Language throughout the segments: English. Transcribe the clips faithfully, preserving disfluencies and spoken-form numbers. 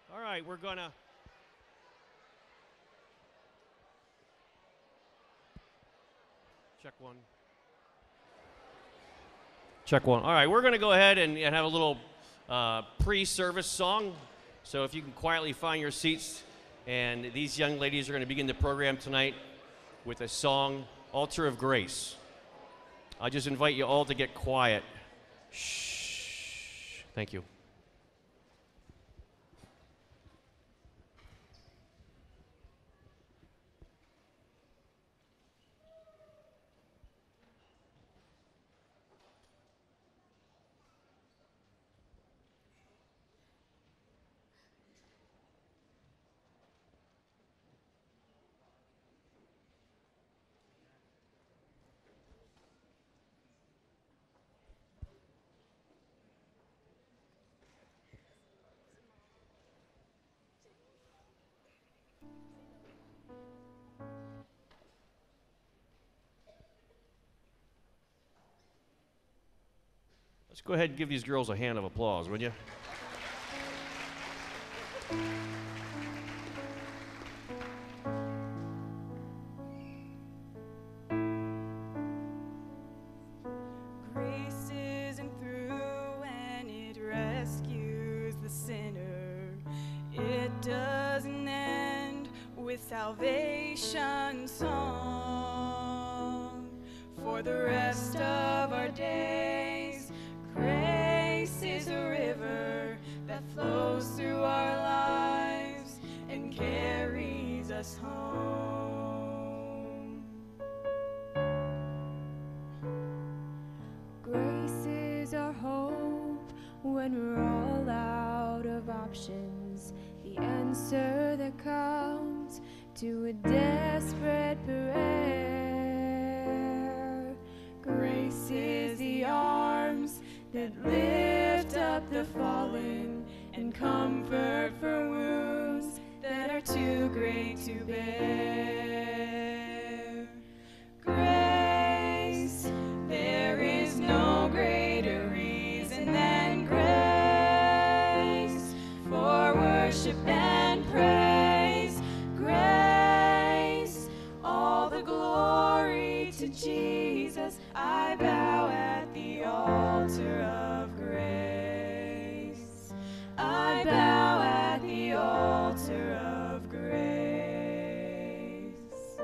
All right, we're gonna. Check one. Check one. All right, we're gonna go ahead and, and have a little uh, pre-service song. So if you can quietly find your seats, and these young ladies are gonna begin the program tonight with a song, Altar of Grace. I just invite you all to get quiet. Shh. Thank you. Let's go ahead and give these girls a hand of applause, would you? Grace isn't through and it rescues the sinner. It doesn't end with salvation song. For the rest of our days, grace is a river that flows through our lives and carries us home. Grace is our hope when we're all out of options, the answer that comes to a desperate prayer. Grace is the arms that lift up the fallen and comfort for wounds that are too great to bear. Grace, there is no greater reason than grace for worship and praise. Grace, all the glory to Jesus. I bow at the altar of grace. I bow at the altar of grace.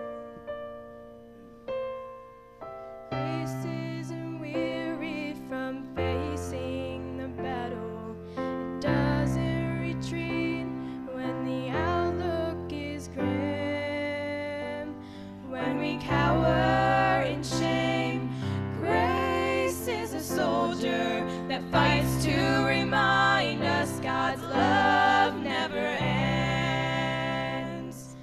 Grace isn't weary from facing the battle. It doesn't retreat when the outlook is grim. When we cower in shame, grace is a soldier that fights to remind us God's love never ends.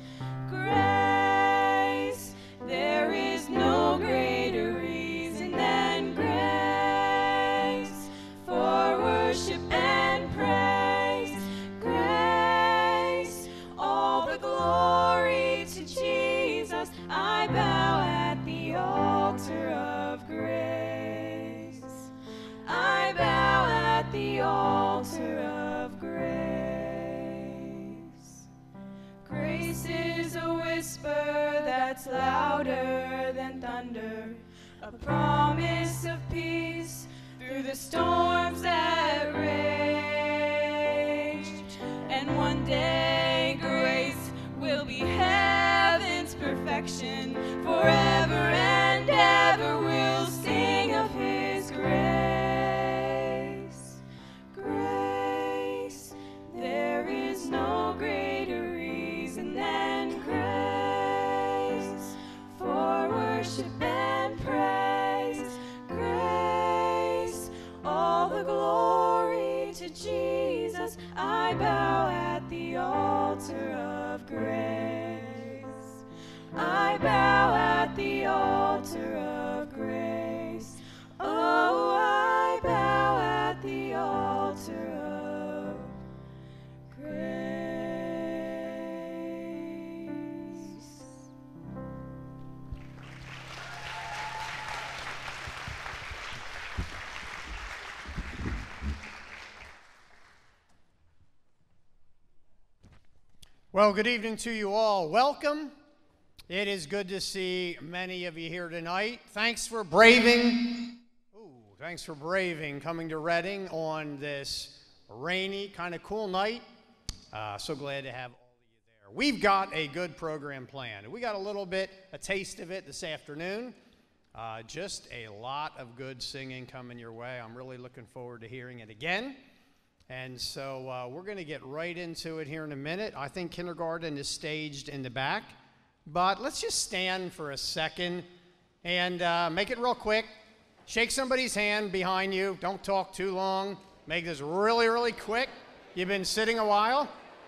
Grace, there is no greater reason than grace for worship and praise. Grace, all the glory to Jesus. I bow at the altar of grace. I bow at the altar of grace. Grace is a whisper that's louder than thunder, a promise of peace through the storms that rage. And one day grace will be heaven's perfection. Forever and ever we'll sing of his grace. Grace, there is no greater reason than grace for worship and praise. Grace, all the glory to Jesus. I bow at the altar of grace. I bow at the altar of grace. Oh, I bow at the altar of grace. Well, good evening to you all. Welcome. It is good to see many of you here tonight. Thanks for braving. Ooh, thanks for braving coming to Reading on this rainy, kind of cool night. Uh, so glad to have all of you there. We've got a good program planned. We got a little bit, a taste of it this afternoon. Uh, just a lot of good singing coming your way. I'm really looking forward to hearing it again. And so uh, we're going to get right into it here in a minute. I think kindergarten is staged in the back. But let's just stand for a second and uh, make it real quick. Shake somebody's hand behind you. Don't talk too long. Make this really, really quick. You've been sitting a while.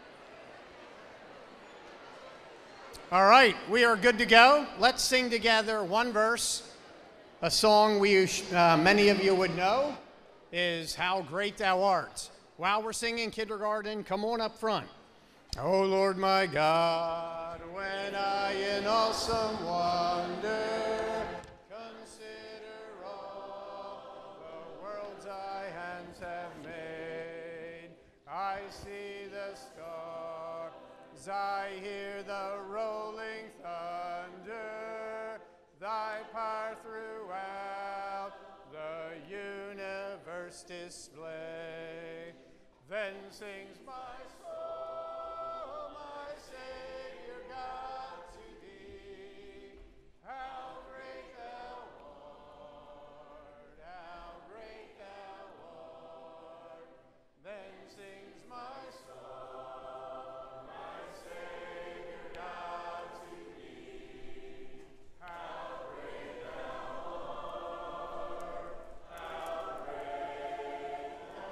All right, we are good to go. Let's sing together one verse. A song we uh, many of you would know is How Great Thou Art. While we're singing kindergarten, come on up front. Oh Lord my God, when I in awesome wonder consider all the worlds thy hands have made, I see the stars, I hear the rolling thunder, thy power throughout the universe display. Then sings my soul, my Savior God, to thee. How great thou art, how great thou art. Then sings my soul, my Savior God, to thee. How great thou art, how great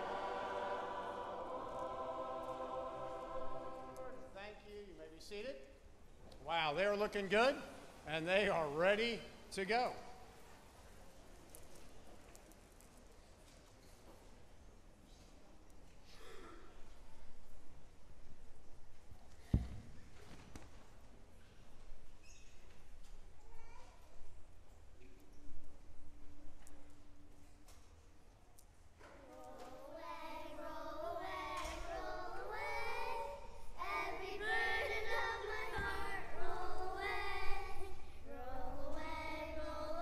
Thank you. You may be seated. Wow, they're looking good, and they are ready to go. Roll away, roll away,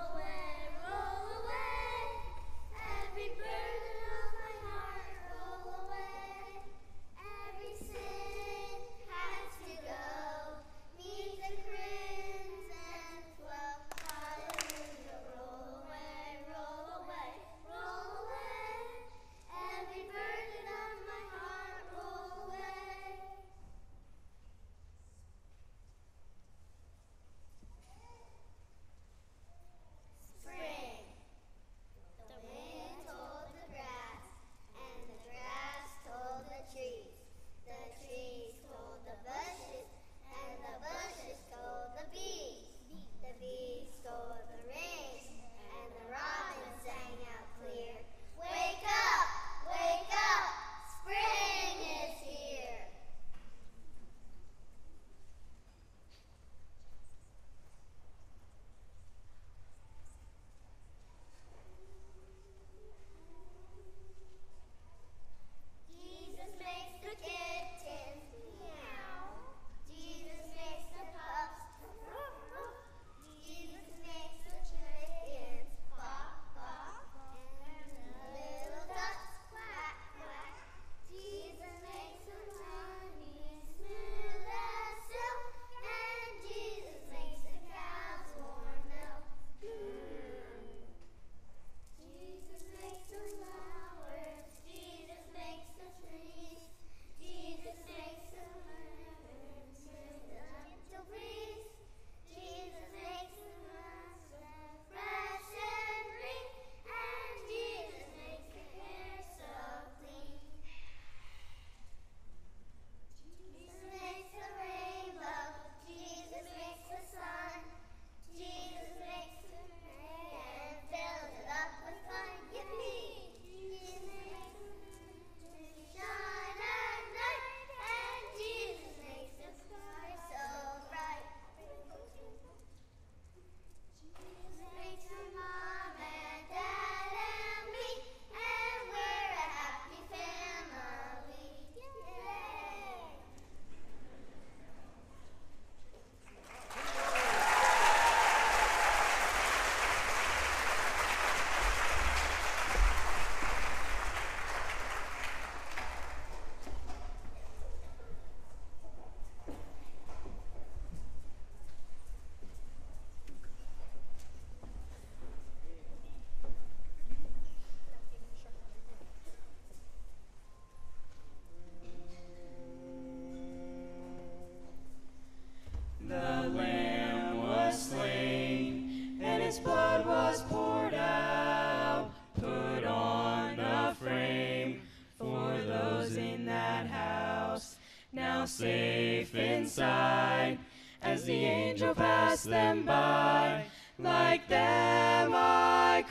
now safe inside. As the angel passed them by, like them I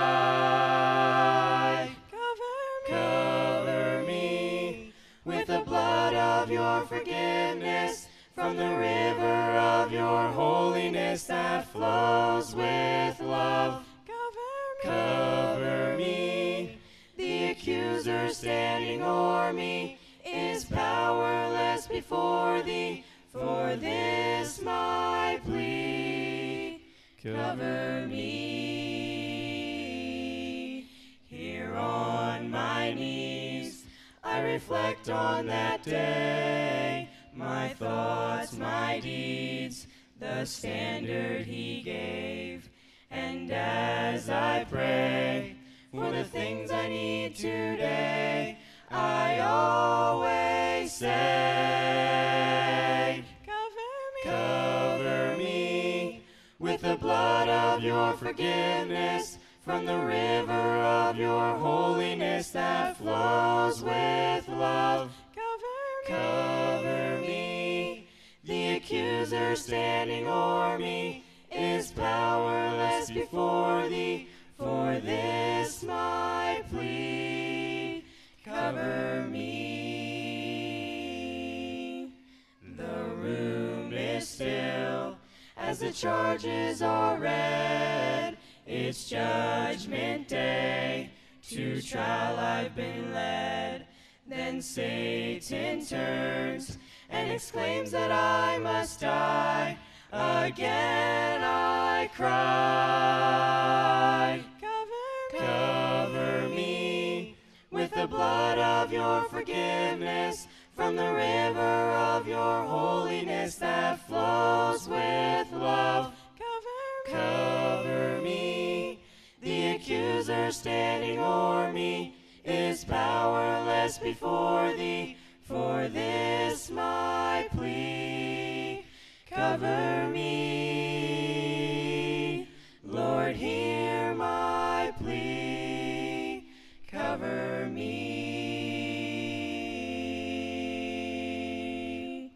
cry. Cover me, cover me with the blood of your forgiveness, from the river of your holiness that flows with love. Cover me, cover me. The accuser standing o'er me is powerless before thee. For this my plea, cover me. Here on my knees I reflect on that day, my thoughts, my deeds, the standard he gave. And as I pray for the things I need today, I always say, cover me with the blood of your forgiveness, from the river of your holiness that flows with love. Cover me, cover me. The accuser standing o'er me is powerless before thee. For this my plea, cover me. The room is still as the charges are read. It's judgment day, to trial I've been led. Then Satan turns and exclaims that I must die. Again I cry. Cover me, cover me with the blood of your forgiveness, from the river of your holiness that flows with love. Cover me, cover me. The accuser standing o'er me is powerless before thee. For this my plea, cover me. Lord, hear my plea, cover me.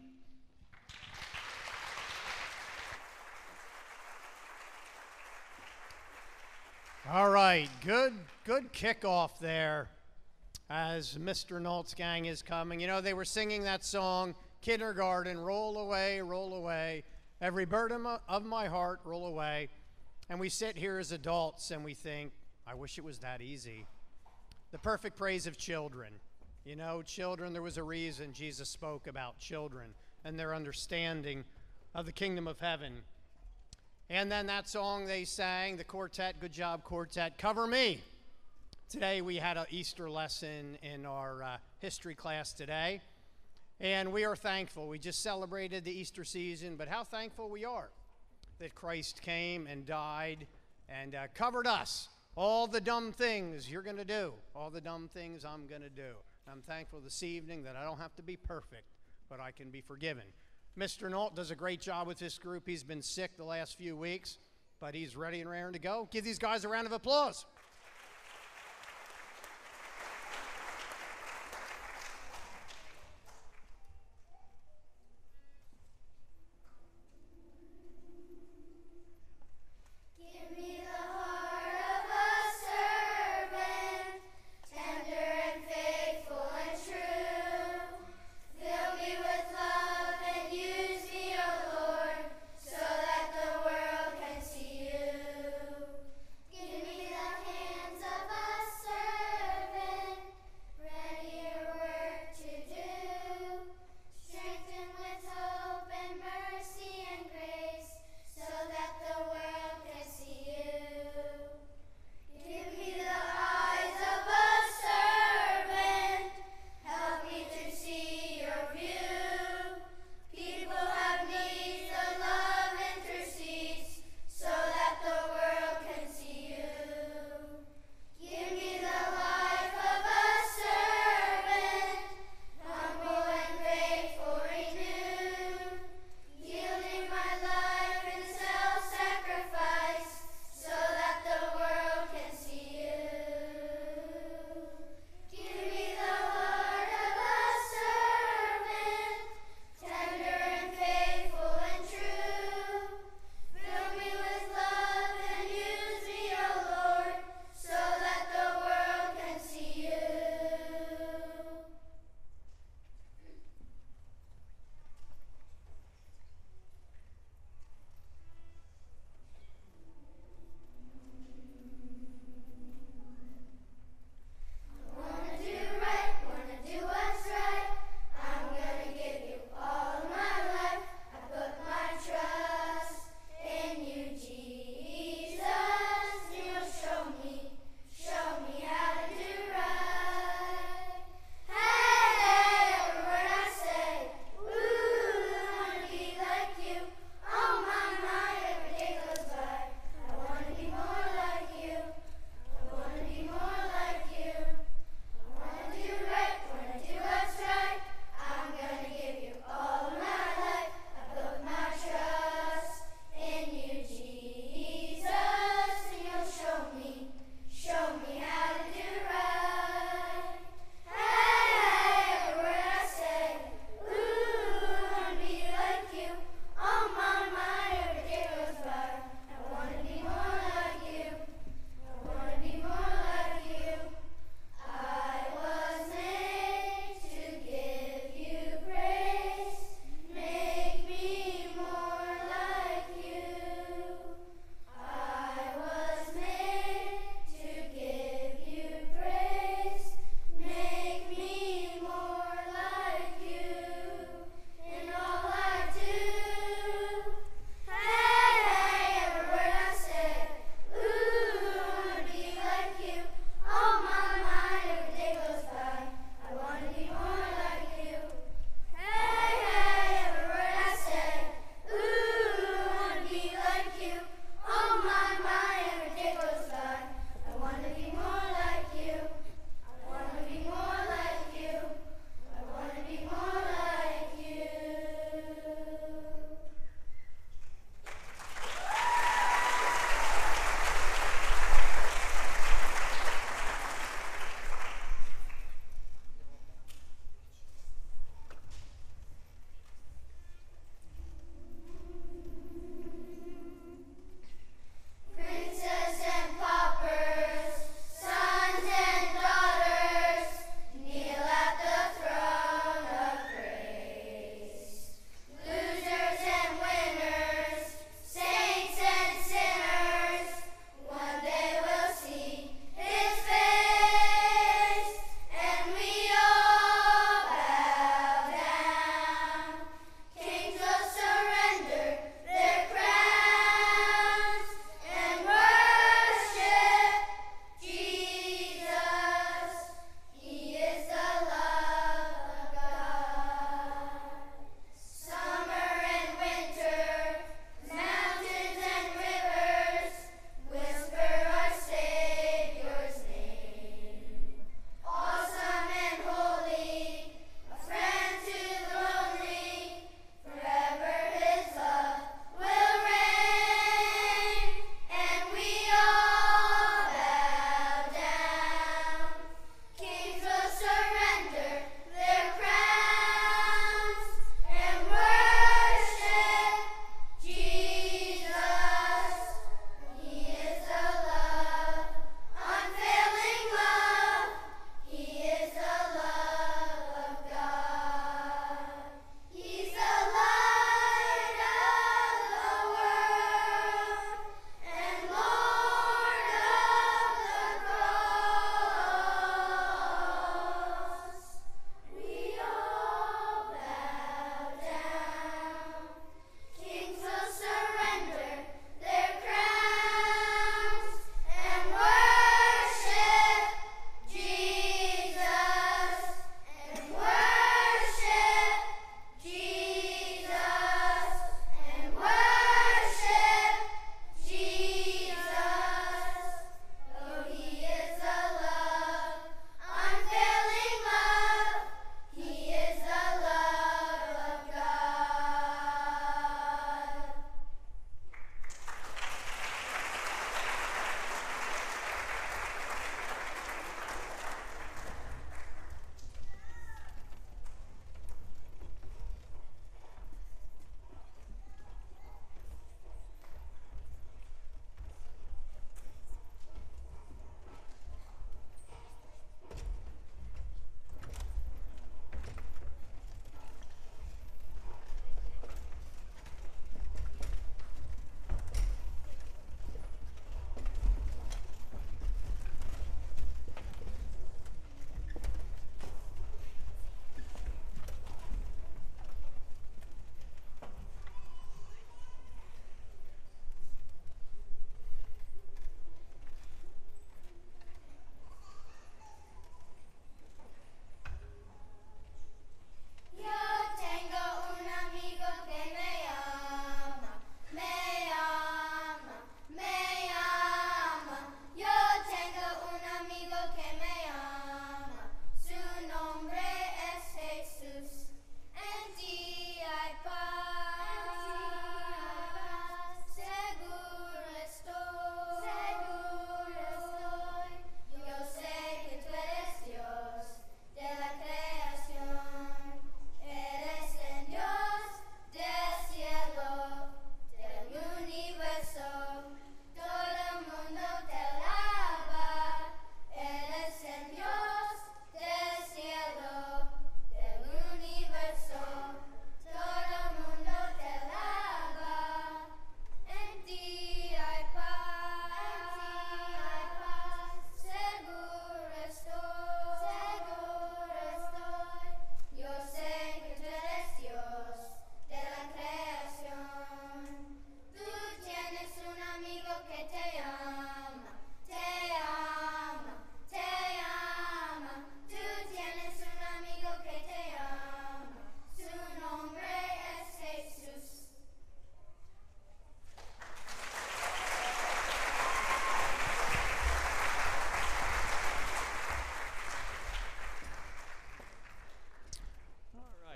All right, good, good kickoff there as Mister Nault's gang is coming. You know, they were singing that song, Kindergarten, roll away, roll away. Every burden of my heart, roll away. And we sit here as adults and we think, I wish it was that easy. The perfect praise of children. You know, children, there was a reason Jesus spoke about children and their understanding of the kingdom of heaven. And then that song they sang, the quartet, good job quartet, Cover Me. Today we had an Easter lesson in our uh, history class today. And we are thankful. We just celebrated the Easter season, but how thankful we are that Christ came and died and uh, covered us. All the dumb things you're going to do, all the dumb things I'm going to do. I'm thankful this evening that I don't have to be perfect, but I can be forgiven. Mister Nault does a great job with this group. He's been sick the last few weeks, but he's ready and raring to go. Give these guys a round of applause. Give me the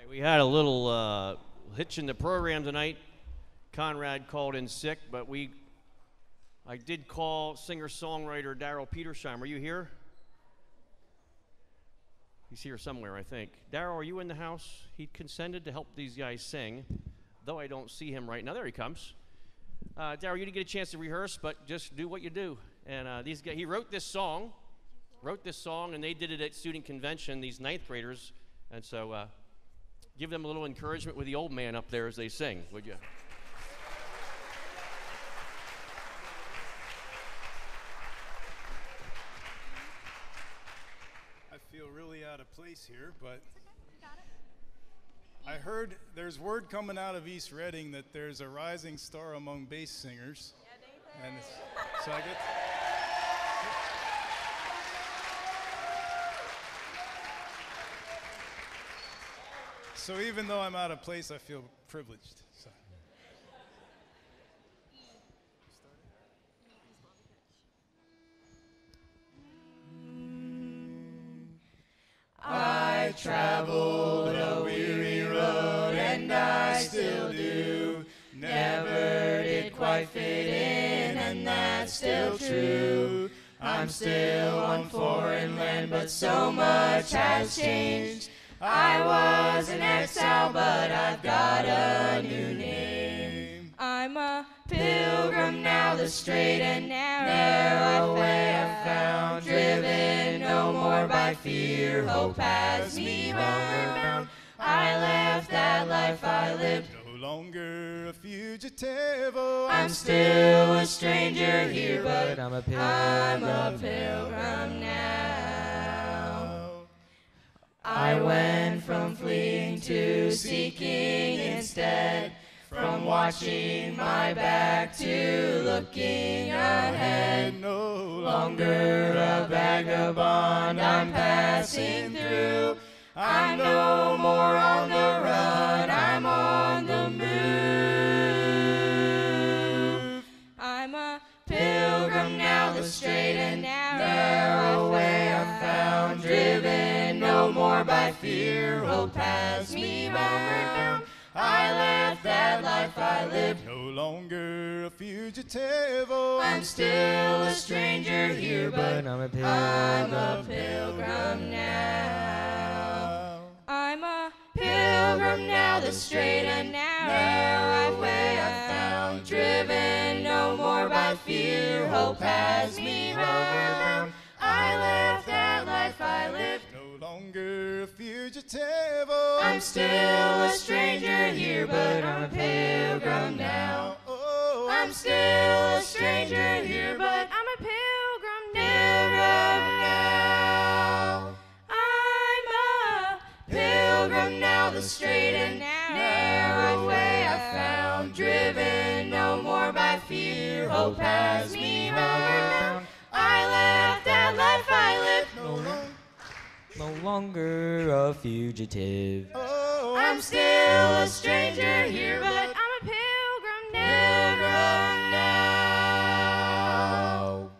We had a little uh, hitch in the program tonight. Conrad called in sick, but we, I did call singer-songwriter Daryl Petersheimer. Are you here? He's here somewhere, I think. Daryl, are you in the house? He consented to help these guys sing, though I don't see him right now. There he comes. Uh, Daryl, you didn't get a chance to rehearse, but just do what you do. And uh, these guys, he wrote this song, wrote this song, and they did it at student convention, these ninth graders. And so uh, give them a little encouragement with the old man up there as they sing, would you? I feel really out of place here, but I heard there's word coming out of East Reading that there's a rising star among bass singers. And it's, so I get So even though I'm out of place, I feel privileged. So. I traveled a weary road, and I still do. Never did quite fit in, and that's still true. I'm still on foreign land, but so much has changed. I was an exile, but I've got a new name. I'm a pilgrim now, the straight and narrow way I've found. Driven no more by fear, hope has me bound. I left that life I lived, No longer a fugitive. Oh, I'm still a stranger here, but I'm a pilgrim, I'm a pilgrim now. I went from fleeing to seeking instead, from watching my back to looking ahead. no Longer a vagabond, I'm passing through. I'm no more on the run, I'm on the move. I'm a pilgrim now, the straight and narrow way I've found. Driven no more by fear, hope has me bound. I left that life I lived, No longer a fugitive. Oh, I'm still a stranger here, but I'm a pilgrim, I'm a pilgrim now. I'm a pilgrim now, the straight and narrow way I found. Driven no more by fear, hope has me bound. I left that life I lived, No longer a fugitive. Oh, I'm still a stranger here, but I'm a pilgrim now. Oh, I'm still a stranger here, but I'm a pilgrim now. I'm a pilgrim now, the straight and narrow way I found. Driven no more by fear, hope has me bound. I left that life I lived, no longer. No longer a fugitive. Oh, I'm still a stranger here, but I'm a pilgrim now. now.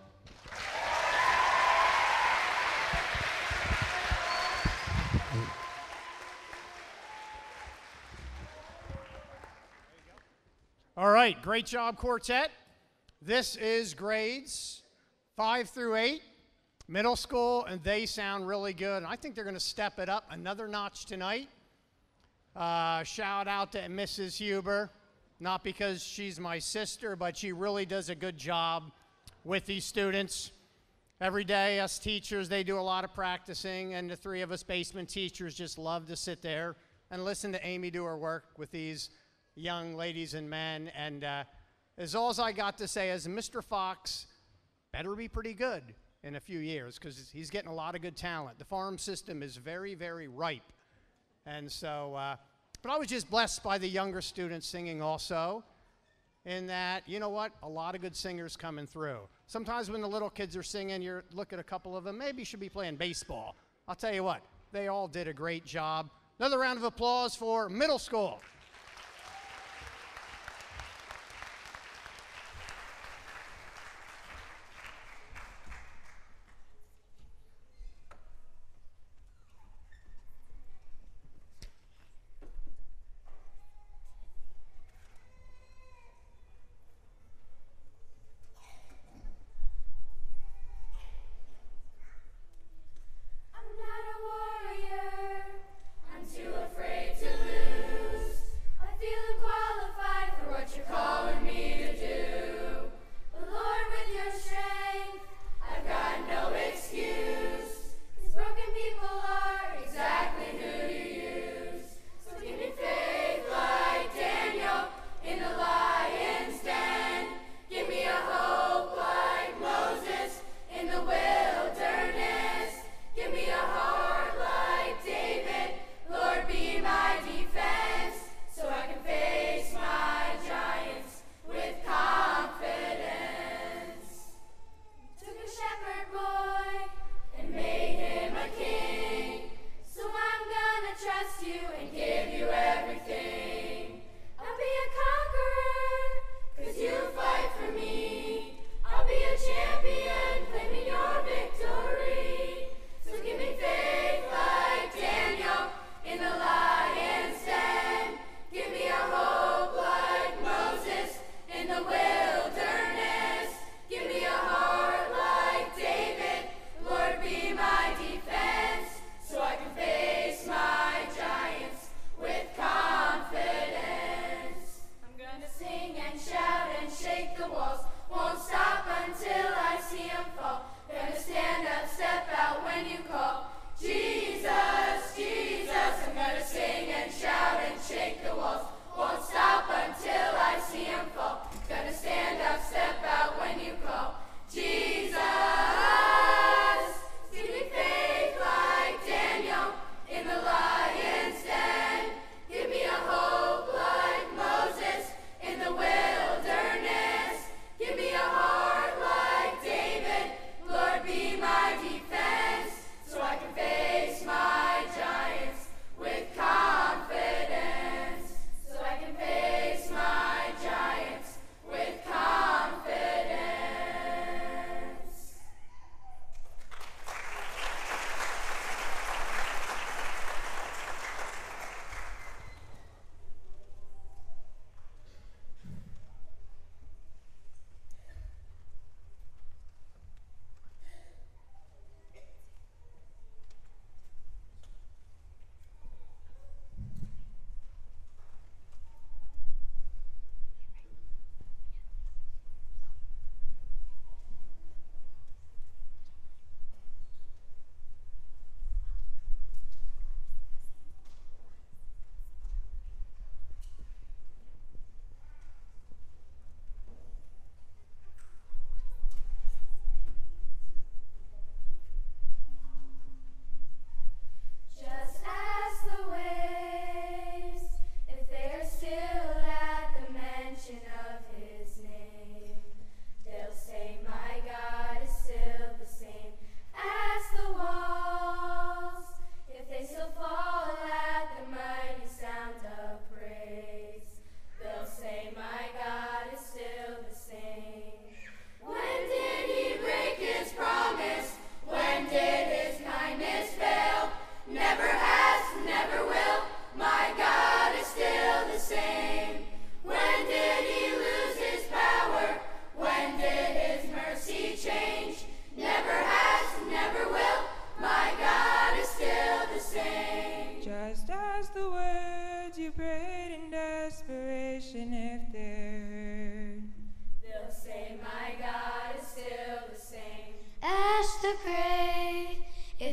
All right, great job, quartet. This is grades five through eight, middle school, and they sound really good. And I think they're going to step it up another notch tonight. Uh, shout out to Missus Huber, not because she's my sister, but she really does a good job with these students. Every day, us teachers, they do a lot of practicing, and the three of us basement teachers just love to sit there and listen to Amy do her work with these young ladies and men. And uh, as all as I got to say is Mister Fox better be pretty good in a few years, because he's getting a lot of good talent. The farm system is very, very ripe. And so, uh, but I was just blessed by the younger students singing also, in that, you know what, a lot of good singers coming through. Sometimes when the little kids are singing, you look at a couple of them, maybe you should be playing baseball. I'll tell you what, they all did a great job. Another round of applause for middle school.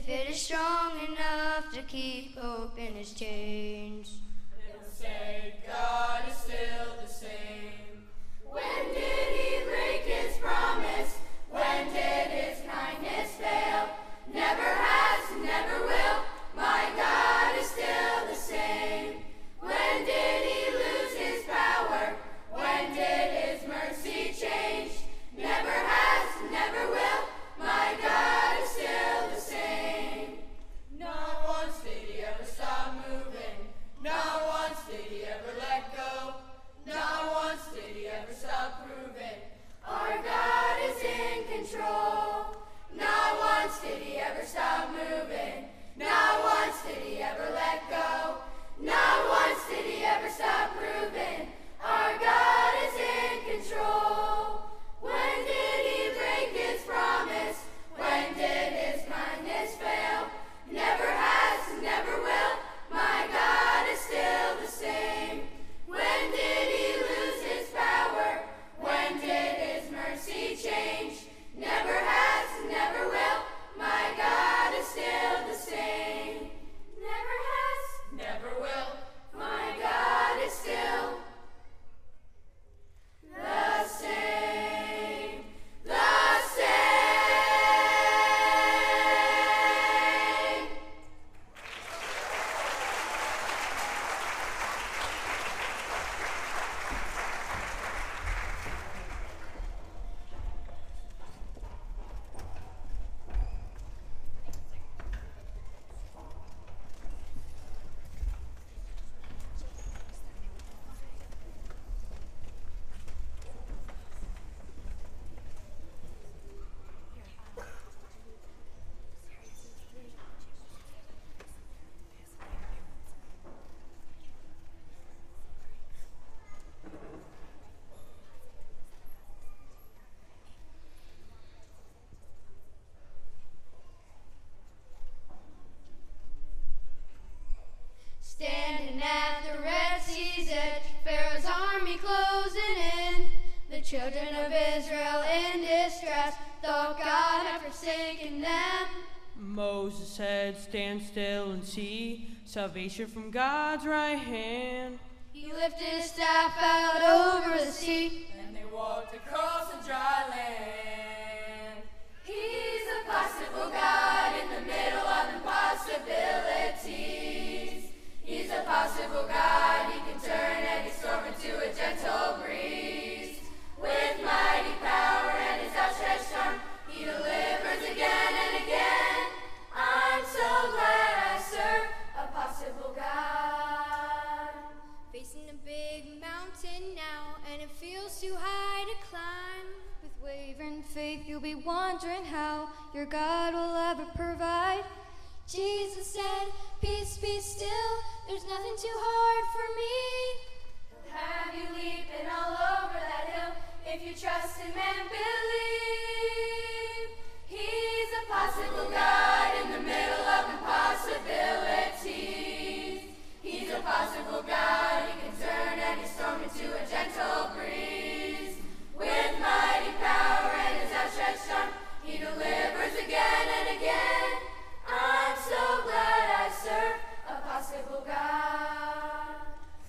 if it is strong enough to keep hope in his chains. It'll say God is still the same. When did he break his promise? When did his kindness fail? Never has, never will. My God is still the same. When did he lose his power? When did his mercy change? Never has, never will. My God is still the same. Not once did he ever stop moving. Not once did he ever let go. Not once did he ever stop proving. Our God is in control. Not once did he ever stop moving. Not once did he ever let go. Not once did he ever stop proving. Our God is in control. When did he break his promise? When did his kindness fail? Never has, never will. My God is still the same. When did he lose his power? When did his mercy change? Never has, never will. My God is still the same. Never has, never will. My God is still the same. The same. Standing at the Red Sea's edge, Pharaoh's army closing in. The children of Israel in distress thought God had forsaken them. Moses said, stand still and see salvation from God's right hand. He lifted his staff out over the sea, and they walked across the dry land. He's a possible God in the middle of impossibilities. He's a possible God, he can turn any storm into a gentle breeze. With mighty power and his outstretched arm, he delivers again and again. I'm so glad I serve a possible God. Facing a big mountain now, and it feels too high to climb. With wavering faith, you'll be wondering how your God will ever provide. Jesus said, peace be still, there's nothing too hard for me. Have you leaping all over that hill if you trust him and believe? He's a possible God in the middle of impossibilities. He's a possible God, he can turn any storm into a gentle breeze. With mighty power and his outstretched arm, he delivers again and again. I'm so glad I serve a possible God.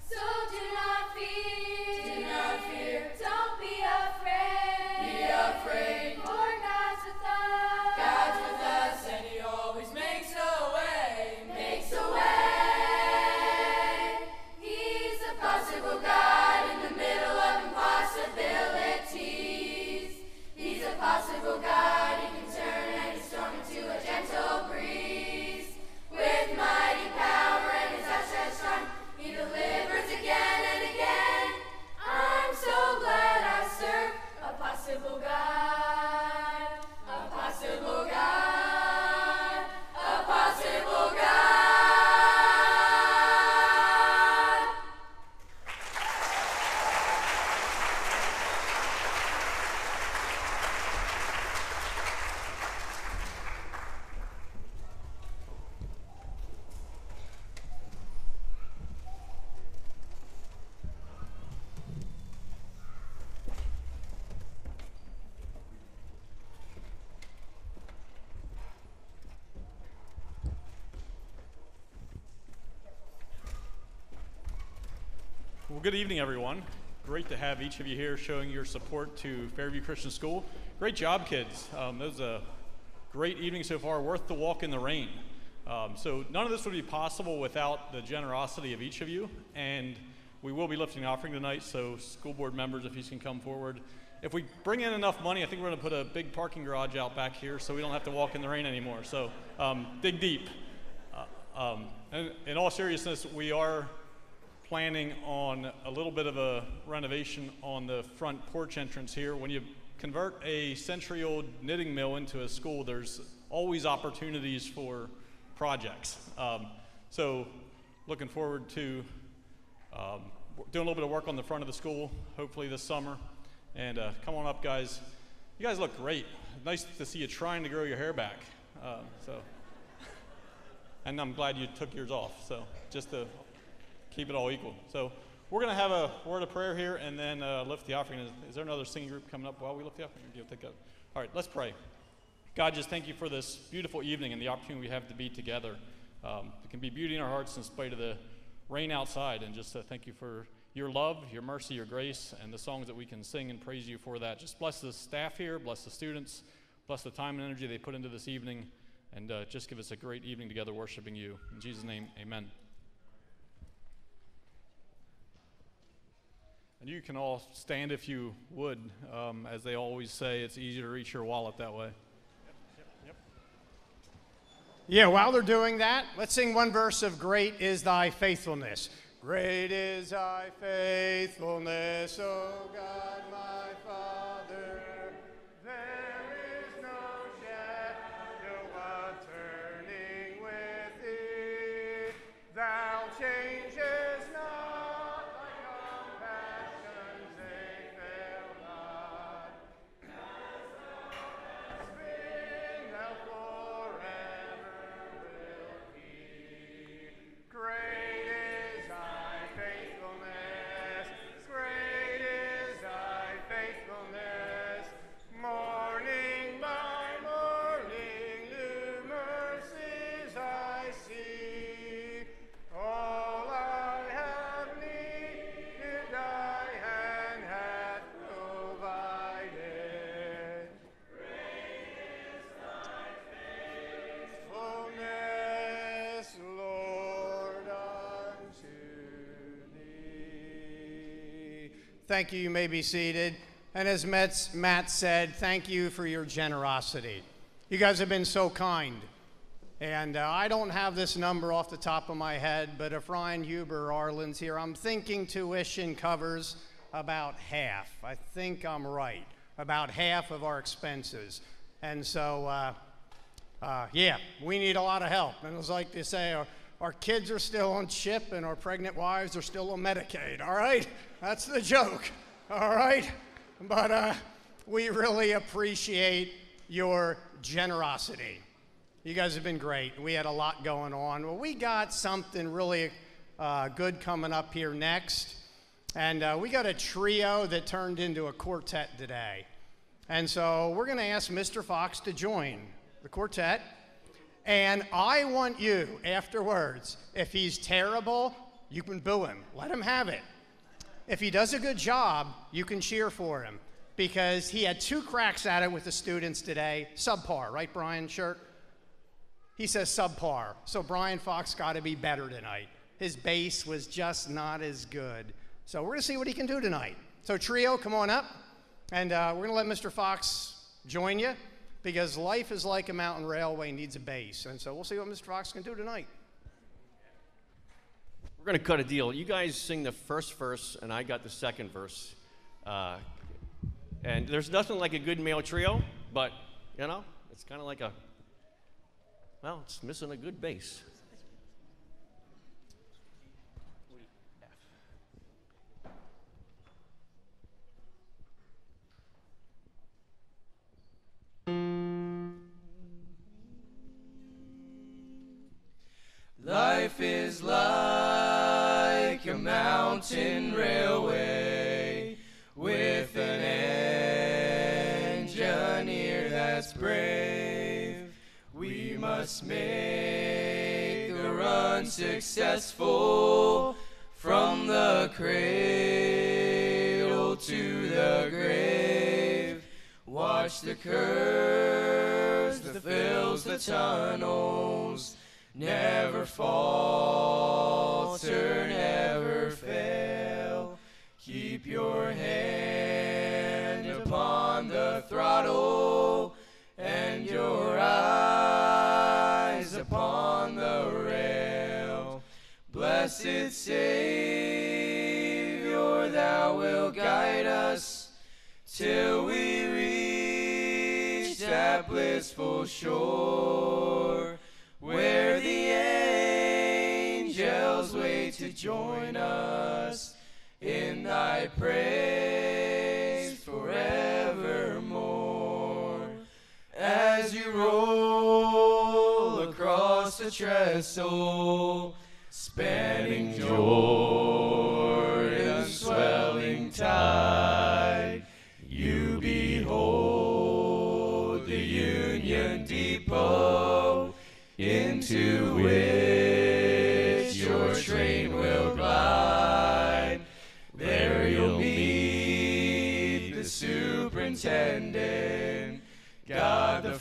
Well, good evening, everyone. Great to have each of you here showing your support to Fairview Christian School. Great job, kids. Um, that was a great evening so far, worth the walk in the rain. Um, so none of this would be possible without the generosity of each of you, and we will be lifting an offering tonight, so school board members, if you can come forward. If we bring in enough money, I think we're going to put a big parking garage out back here so we don't have to walk in the rain anymore. So um, dig deep. Uh, um, and in all seriousness, we are planning on a little bit of a renovation on the front porch entrance here. When you convert a century-old knitting mill into a school, there's always opportunities for projects. Um, so looking forward to um, doing a little bit of work on the front of the school, hopefully this summer. And uh, come on up, guys. You guys look great. Nice to see you trying to grow your hair back. Uh, so, and I'm glad you took yours off, so just to keep it all equal. So we're going to have a word of prayer here and then uh, lift the offering. Is, is there another singing group coming up while we lift the offering? You'll take that. All right, let's pray. God, just thank you for this beautiful evening and the opportunity we have to be together. Um, it can be beauty in our hearts in spite of the rain outside, and just uh, thank you for your love, your mercy, your grace, and the songs that we can sing and praise you for that. Just bless the staff here, bless the students, bless the time and energy they put into this evening, and uh, just give us a great evening together worshiping you. In Jesus' name, amen. And you can all stand if you would. Um, as they always say, it's easier to reach your wallet that way. Yep, yep, yep. Yeah, while they're doing that, let's sing one verse of Great Is Thy Faithfulness. Great is thy faithfulness, O God, my Father. There is no shadow of turning with thee. Thou changest not, thy compassions, they fail not. As thou hast been, thou forever wilt be. Great is thy faithfulness, great is thy faithfulness. Morning by morning, new mercies I see. All I have needed, thy hand hath provided. Great is thy faithfulness, Lord, unto thee. Thank you. You may be seated. And as Matt Matt said, thank you for your generosity. You guys have been so kind. And uh, I don't have this number off the top of my head, but if Ryan Huber or Arlen's here, I'm thinking tuition covers about half. I think I'm right. About half of our expenses. And so, uh, uh, yeah, we need a lot of help. And it's like they say, our, our kids are still on CHIP and our pregnant wives are still on Medicaid, all right? That's the joke, all right? But uh, we really appreciate your generosity. You guys have been great. We had a lot going on. Well, we got something really uh, good coming up here next. And uh, we got a trio that turned into a quartet today. And so we're going to ask Mister Fox to join the quartet. And I want you, afterwards, if he's terrible, you can boo him. Let him have it. If he does a good job, you can cheer for him. Because he had two cracks at it with the students today. Subpar, right, Brian Shirt? He says subpar. So Brian Fox got to be better tonight. His bass was just not as good. So we're going to see what he can do tonight. So trio, come on up. And uh, we're going to let Mister Fox join you. Because life is like a mountain railway, needs a bass. And so we'll see what Mister Fox can do tonight. We're going to cut a deal. You guys sing the first verse, and I got the second verse. Uh, and there's nothing like a good male trio, but, you know, it's kind of like a, well, it's missing a good bass. Life is like a mountain railway with an engineer that's brave. We must make the run successful From the cradle to the grave, watch the curves, the fills, the tunnels, never falter, never fail. Keep your hand upon the throttle and your eyes upon the rail. Blessed Savior, thou wilt guide us till we reach that blissful shore where the angels wait to join us in thy praise forevermore. As you roll across the trestle, spanning Jordan's swelling tide, you behold the Union Depot, into which your train will glide. There you'll meet the superintendent, God the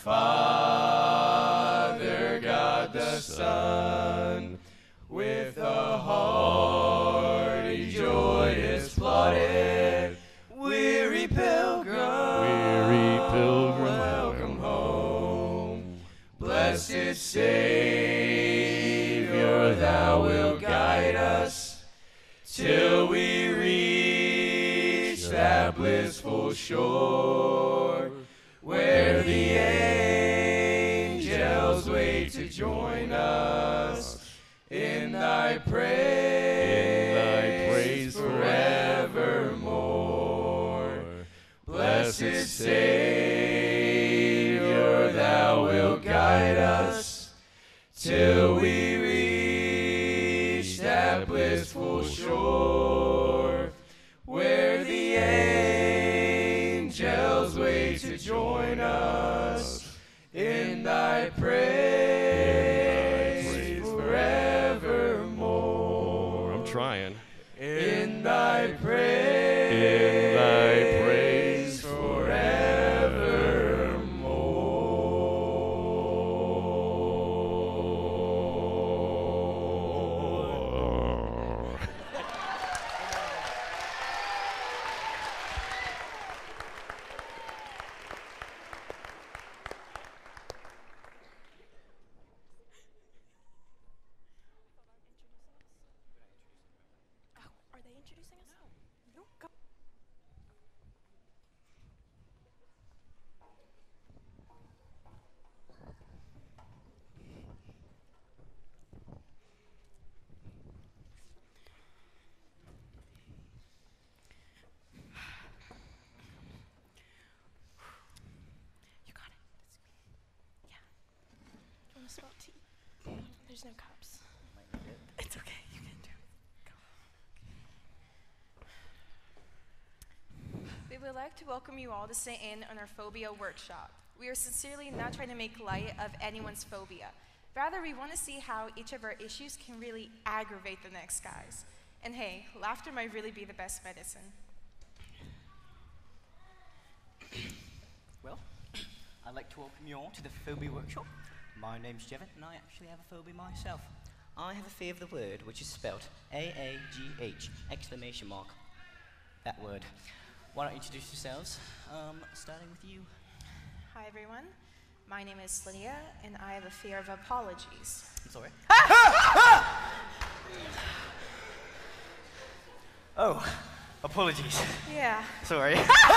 Father, God the Son, with a hearty, joyous plaudit. Weary pilgrim, weary pilgrim, welcome home. Blessed Savior, thou wilt guide us till we reach that blissful shore where the angels wait to join us in thy praise, in thy praise forevermore. Blessed Savior, thou wilt guide us till we reach that blissful shore where the angels wait to join us in thy praise forevermore. I'm trying. In thy praise, in thy praise forevermore. Are they introducing us? No. Go. You got it. Yeah. You want to spell T? There's no cups. It's okay. You can do it. We would like to welcome you all to sit in on our phobia workshop. We are sincerely not trying to make light of anyone's phobia. Rather, we want to see how each of our issues can really aggravate the next guys. And hey, laughter might really be the best medicine. Well, I'd like to welcome you all to the phobia workshop. My name's Jevon, and I actually have a phobia myself. I have a fear of the word, which is spelled A A G H, exclamation mark. That word. Why don't you introduce yourselves, um, starting with you. Hi everyone, my name is Lydia, and I have a fear of apologies. I'm sorry. Oh, apologies. Yeah. Sorry.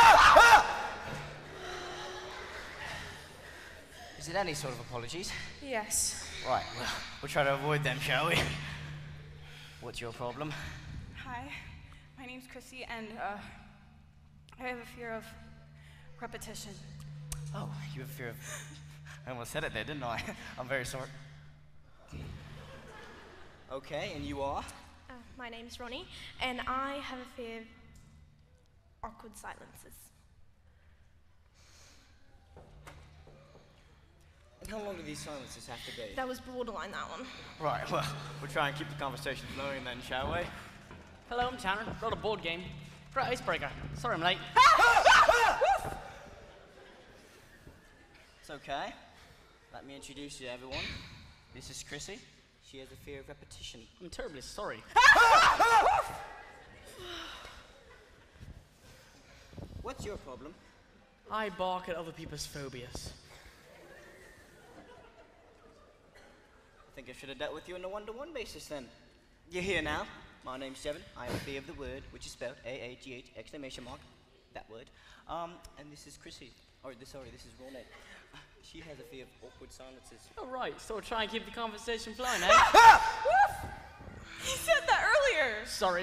Is it any sort of apologies? Yes. Right, well, we'll try to avoid them, shall we? What's your problem? Hi, my name's Chrissy, and uh, I have a fear of repetition. Oh, you have a fear of... I almost said it there, didn't I? I'm very sorry. Okay, and you are? Uh, my name's Ronnie, and I have a fear of awkward silences. And how long do these silences have to be? That was borderline, that one. Right, well, we'll try and keep the conversation flowing then, shall we? Hello, I'm Tanner. Brought a board game. Great icebreaker. Sorry I'm late. It's okay. Let me introduce you to everyone. This is Chrissy. She has a fear of repetition. I'm terribly sorry. What's your problem? I bark at other people's phobias. I think I should have dealt with you on a one-to-one basis then. You're here now. My name's Devin. I have a fear of the word, which is spelled A A G H exclamation mark. That word. Um, and this is Chrissy. Or this, sorry, this is Ronette. She has a fear of awkward silences. Oh, right. So we'll try and keep the conversation flowing, eh? He said that earlier. Sorry.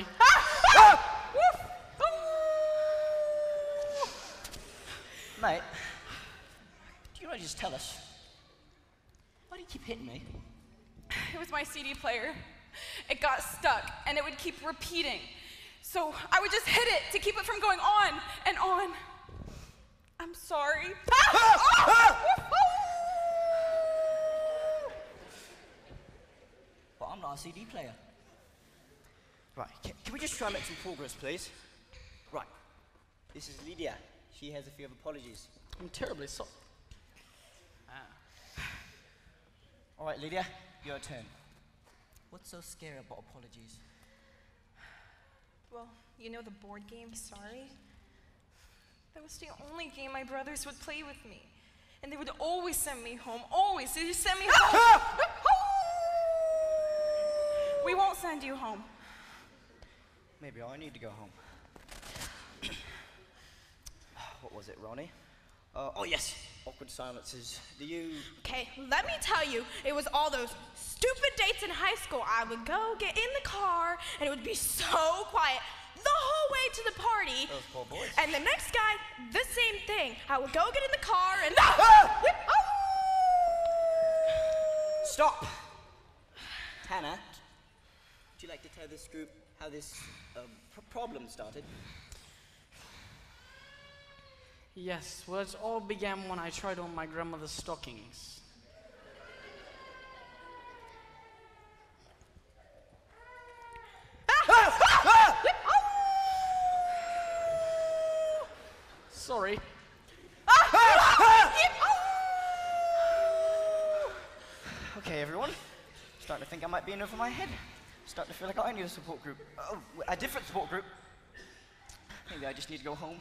Mate, do you want to just tell us? Why do you keep hitting me? It was my C D player. It got stuck, and it would keep repeating. So I would just hit it to keep it from going on and on. I'm sorry. But I'm not a C D player. Right, can, can we just try and make some progress, please? Right, this is Lydia. She has a fear of apologies. I'm terribly sorry. Ah. All right, Lydia, your turn. What's so scary about apologies? Well, you know the board game, Sorry? That was the only game my brothers would play with me. And they would always send me home, always. They just send me home. We won't send you home. Maybe I need to go home. What was it, Ronnie? Uh, oh, yes, awkward silences. Do you... Okay, let me tell you, it was all those stupid dates in high school. I would go get in the car, and it would be so quiet the whole way to the party. Those poor boys. And the next guy, the same thing. I would go get in the car and... Stop! Hannah, would you like to tell this group how this um, pr problem started? Yes, well, it all began when I tried on my grandmother's stockings. Sorry. Okay, everyone. Starting to think I might be in over my head. Starting to feel like I need a support group. Oh, a different support group. Maybe I just need to go home.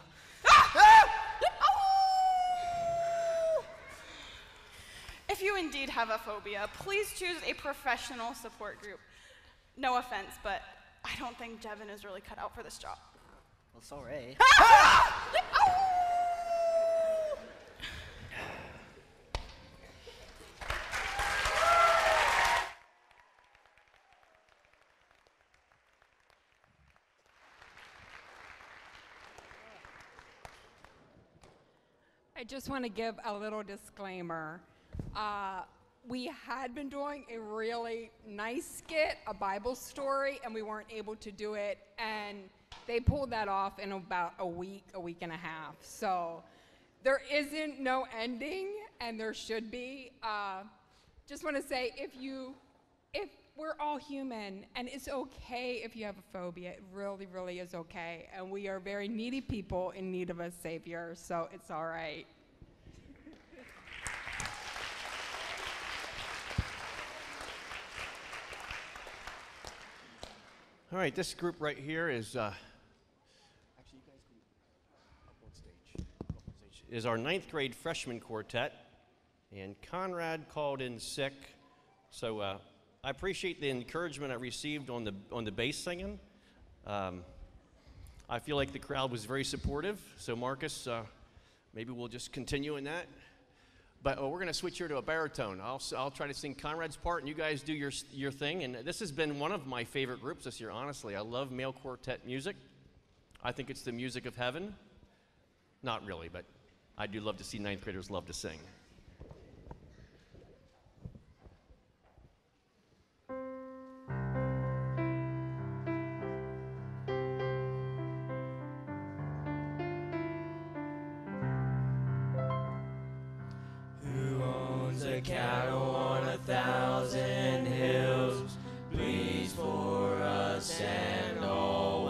If you indeed have a phobia, please choose a professional support group. No offense, but I don't think Devin is really cut out for this job. Well, sorry. I just want to give a little disclaimer. Uh, we had been doing a really nice skit, a Bible story, and we weren't able to do it, and they pulled that off in about a week, a week and a half. So there isn't no ending, and there should be. Uh, just want to say, if you, if we're all human, and it's okay if you have a phobia. It really, really is okay. And we are very needy people in need of a savior, so it's all right. All right, this group right here is, uh, actually, you guys can up on stage. Up on stage. Is our ninth grade freshman quartet, and Conrad called in sick, so uh, I appreciate the encouragement I received on the on the bass singing. Um, I feel like the crowd was very supportive, so Marcus, uh, maybe we'll just continue in that. But uh, we're going to switch here to a baritone. I'll, I'll try to sing Conrad's part, and you guys do your, your thing. And this has been one of my favorite groups this year, honestly. I love male quartet music. I think it's the music of heaven. Not really, but I do love to see ninth graders love to sing. Cattle on a thousand hills, please for us and all.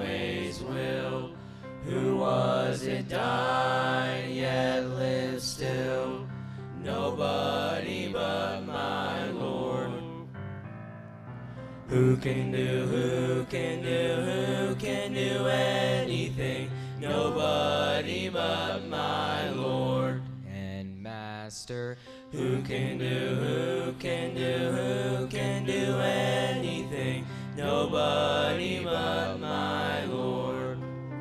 it died, yet lives still. Nobody but my Lord. Who can do, who can do, who can do anything? Nobody but my Lord and Master. Who can do, who can do, who can do anything? Nobody but my Lord.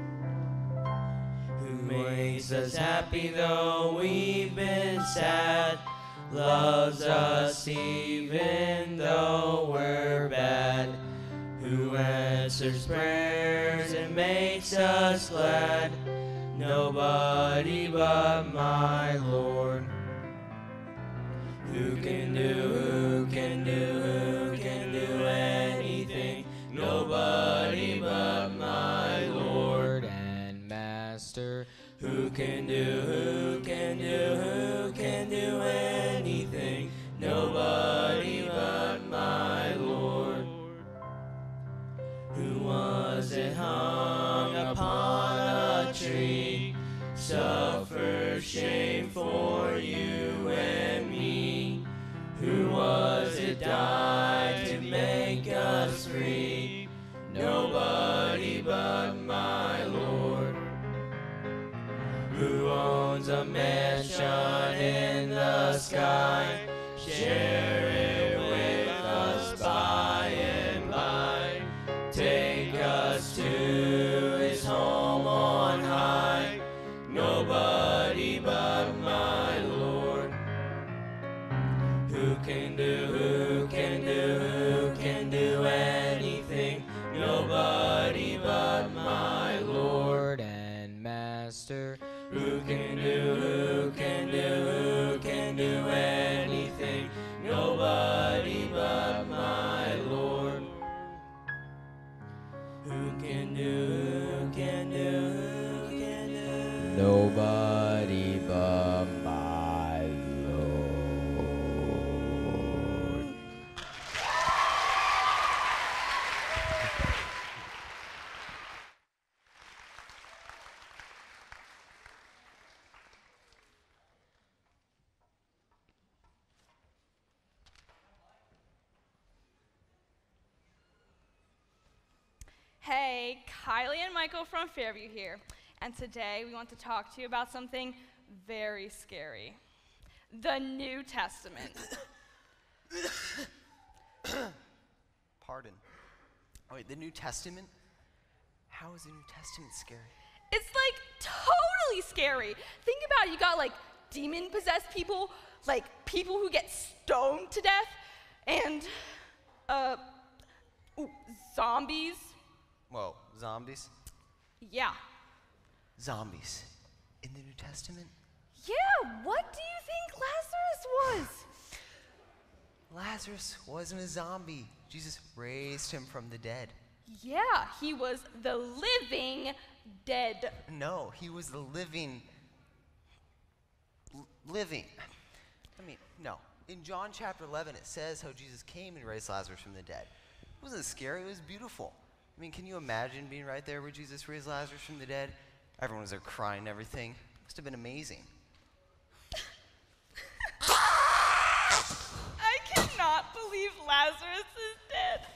Who makes us happy though we've been sad, loves us even though we're bad. Who answers prayers and makes us glad? Nobody but my Lord. Who can do, who can do, who can do anything? Nobody but my Lord and Master. Who can do, who can do, who can do anything? Nobody but my Lord. Who was it hung upon a tree, suffered shame for you and me? Who was it died to make us free? Nobody but my Lord. Who owns a mansion in the sky, share it with us by and by. Take us to his home on high. Nobody but my Lord. Who can do, who can do, who can do anything? Nobody but my Lord and Master. Who can do, who can do, who can do anything? Nobody but my Lord. Who can do, who can do, who can do? Nobody but my Lord. Hey, Kylie and Michael from Fairview here, and today we want to talk to you about something very scary. The New Testament. Pardon. Oh, wait, the New Testament? How is the New Testament scary? It's like totally scary. Think about it, you got like demon-possessed people, like people who get stoned to death, and uh, ooh, zombies. Whoa, zombies? Yeah. Zombies in the New Testament? Yeah, what do you think Lazarus was? Lazarus wasn't a zombie. Jesus raised him from the dead. Yeah, he was the living dead. No, he was the living, l- living. I mean, no. In John chapter eleven, it says how Jesus came and raised Lazarus from the dead. It wasn't scary, it was beautiful. I mean, can you imagine being right there where Jesus raised Lazarus from the dead? Everyone was there crying and everything. It must have been amazing. I cannot believe Lazarus is dead.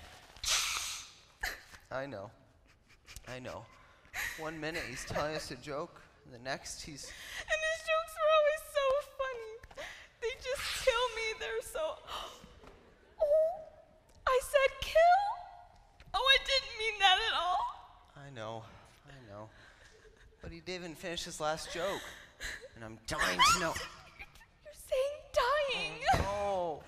I know. I know. One minute he's telling us a joke, and the next he's... And his jokes were always so funny. They just kill me. They're so... Oh, I said kill? Oh, I didn't mean that at all. I know. I know. But he didn't finish his last joke. And I'm dying to know... You're saying dying. Oh, no.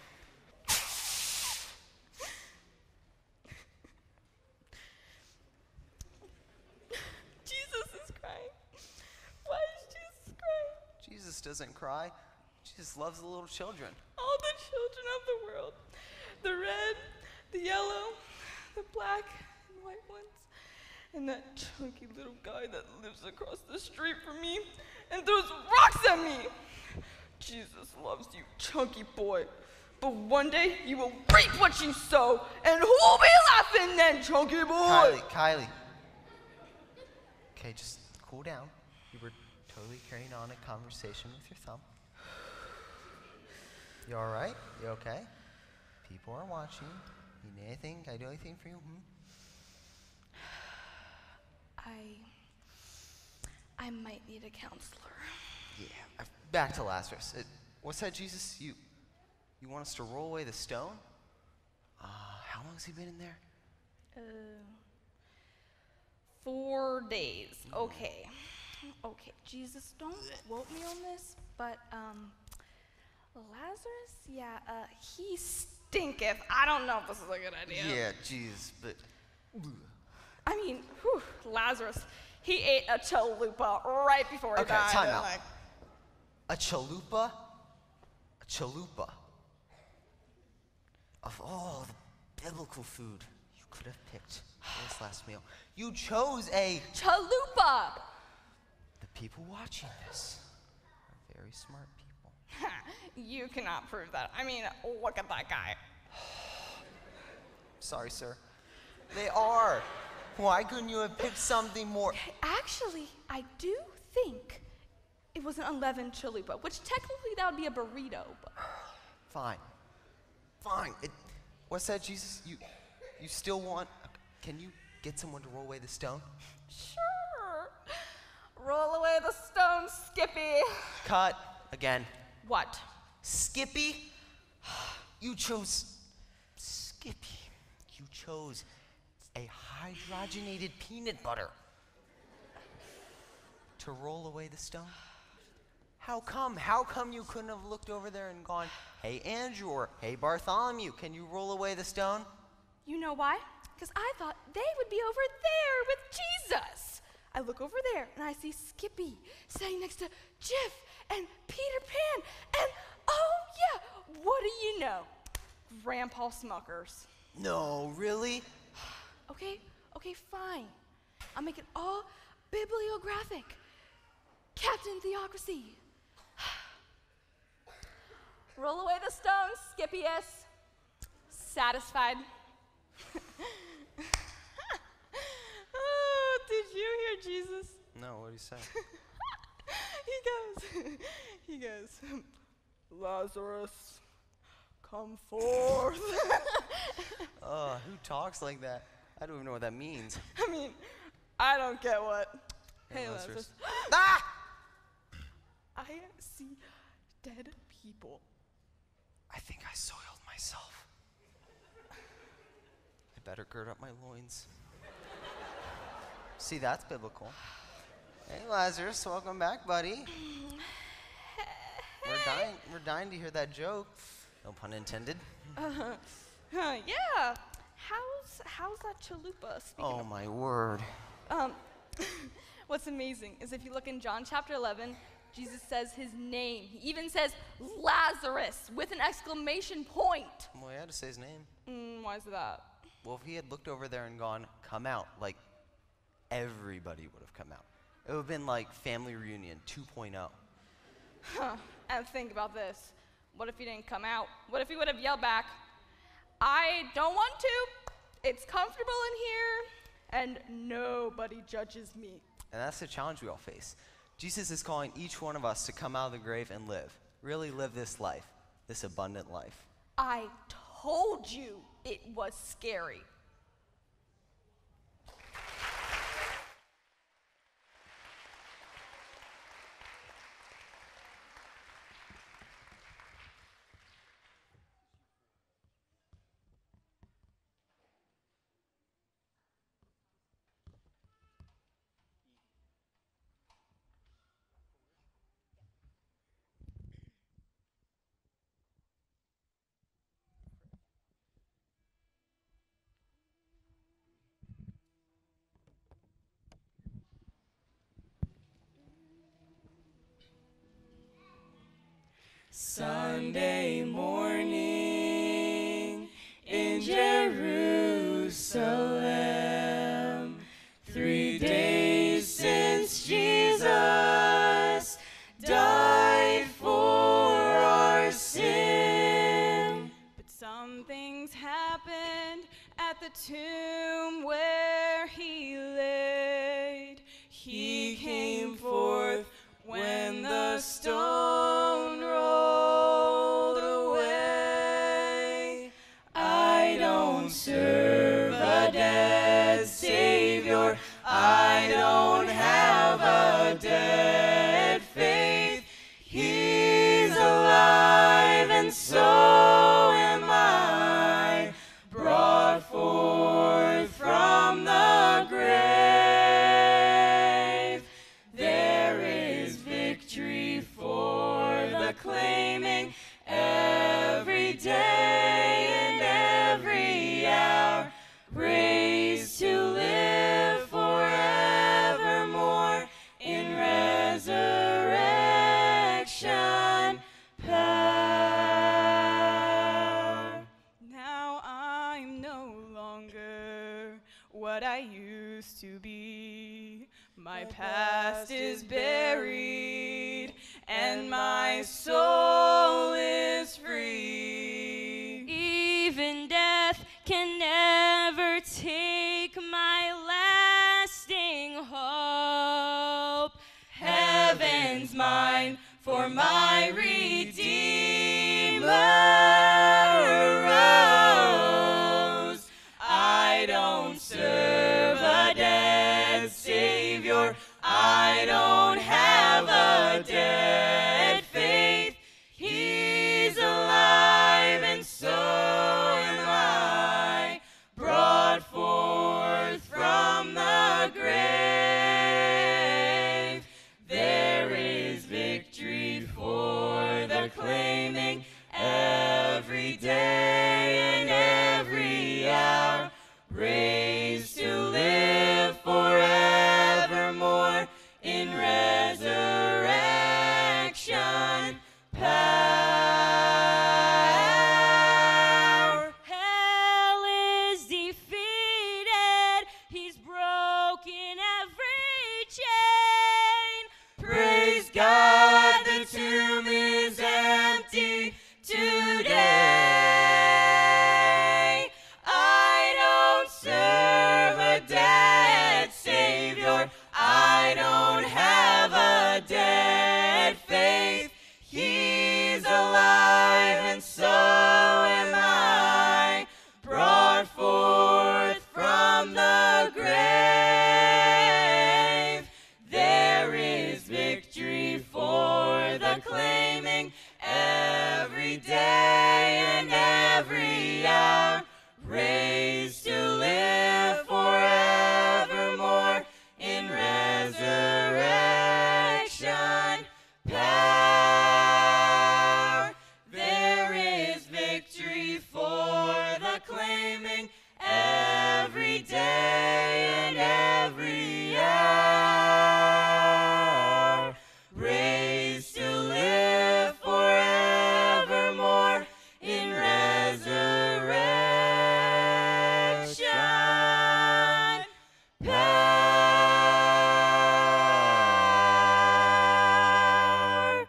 Jesus is crying. Why is Jesus crying? Jesus doesn't cry. Jesus loves the little children. All the children of the world. The red, the yellow, the black and white ones. And that chunky little guy that lives across the street from me and throws rocks at me. Jesus loves you, chunky boy. But one day you will reap what you sow, and who'll be laughing then, chunky boy? Kylie, Kylie. Okay, just cool down. You're totally carrying on a conversation with your thumb. You all right? You okay? People are watching. You need anything? Can I do anything for you? Hmm? I... I might need a counselor. Yeah. uh, Back to Lazarus. Uh, what's that, Jesus? You, you want us to roll away the stone? Uh, how long has he been in there? Uh, four days. Okay. Okay, Jesus, don't quote me on this, but, um, Lazarus? Yeah, uh, he stinketh. I don't know if this is a good idea. Yeah, jeez, but... I mean, whew, Lazarus, he ate a chalupa right before he Okay, died. time and, out. like, A chalupa? A chalupa. Of all the biblical food you could have picked for this last meal, you chose a... chalupa! The people watching this are very smart people. You cannot prove that. I mean, look at that guy. Sorry, sir. They are. Why couldn't you have picked something more... Actually, I do think it was an unleavened chalupa, which technically that would be a burrito. But Fine. Fine. It, what's that, Jesus? You, you still want... Can you get someone to roll away the stone? sure. Roll away the stone, Skippy. Cut. Again. What? Skippy? You chose... Skippy. You chose a hydrogenated peanut butter to roll away the stone? How come? How come you couldn't have looked over there and gone, hey, Andrew, or hey, Bartholomew, can you roll away the stone? You know why? Because I thought they would be over there with Jesus. I look over there and I see Skippy sitting next to Jiff and Peter Pan and, oh yeah, what do you know? Grandpa Smuckers. No, really? Okay, okay, fine. I'll make it all bibliographic. Captain Theocracy. Roll away the stones, Skippy S. Satisfied. Oh, did you hear Jesus? No, what do you say? He goes, he goes, Lazarus, come forth. Uh, who talks like that? I don't even know what that means. I mean, I don't get what. Hey, Hey, Lazarus. Lazarus. Ah! I see dead people. I think I soiled myself. I better gird up my loins. See, that's biblical. Hey, Lazarus, welcome back, buddy. We're dying, we're dying to hear that joke. No pun intended. Uh, huh, yeah. How's how's that chalupa? Speaking Oh, of, my word. um, what's amazing is if you look in John chapter eleven, Jesus says his name. He even says Lazarus with an exclamation point. Well, he had to say his name. Mm, why is that? Well, if he had looked over there and gone, come out, like, everybody would have come out. It would have been like Family Reunion two point oh. Huh. And think about this. What if he didn't come out? What if he would have yelled back, I don't want to. It's comfortable in here, and nobody judges me. And that's the challenge we all face. Jesus is calling each one of us to come out of the grave and live. Really live this life, this abundant life. I told you it was scary. Sunday morning in Jerusalem, three days since Jesus died for our sin. But some things happened at the tomb where he laid. He came forth when I don't have a dead faith. He's alive, and so am I, brought forth from the grave. There is victory for the claiming every day and every hour. Praise to live forevermore in resurrection power. Now I'm no longer what I used to be. My past is buried and my soul is free. Even death can never take my lasting hope. Heaven's mine, for my Redeemer arose. I don't serve a dead Savior. I don't have a dead faith. He's alive, and so am I, brought forth from the grave. There is victory for the claiming every day and every hour. Raised to live forevermore in resurrection power. Hell is defeated. He's broken every chain. Praise God, the tomb is empty today. I don't serve a dead Savior. I don't have a dead faith. He's alive, and so am I, brought forth from the grave. There is victory for the claiming every day and every hour. Raised to live forevermore in resurrection power. There is victory for the claiming every day and every hour. Raised to live forevermore in resurrection power.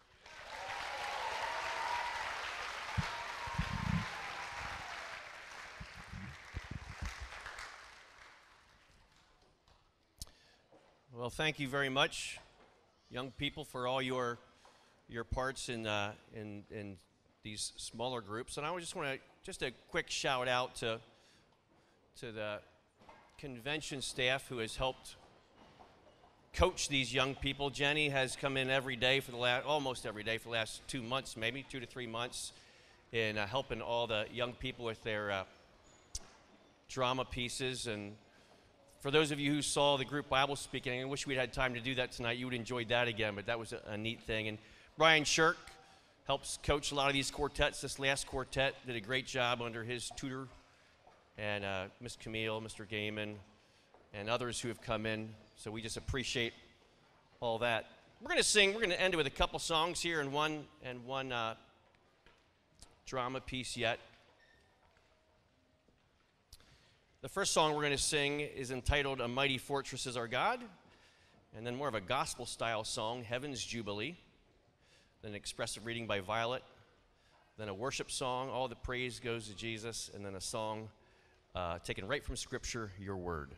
Well, thank you very much, young people, for all your your parts in uh, in in these smaller groups. And I just want to just a quick shout out to to the convention staff who has helped coach these young people. Jenny has come in every day for the last almost every day for the last two months, maybe two to three months, in uh, helping all the young people with their uh, drama pieces. And for those of you who saw the group Bible speaking, I wish we'd had time to do that tonight. You would have enjoyed that again, but that was a, a neat thing. And Brian Shirk helps coach a lot of these quartets. This last quartet did a great job under his tutor, and uh, Miss Camille, Mister Gaiman, and others who have come in. So we just appreciate all that. We're going to sing. We're going to end it with a couple songs here and one and one uh, drama piece yet. The first song we're going to sing is entitled "A Mighty Fortress Is Our God," and then more of a gospel-style song, "Heaven's Jubilee," then an expressive reading by Violet, then a worship song, "All the Praise Goes to Jesus," and then a song uh, taken right from Scripture, "Your Word."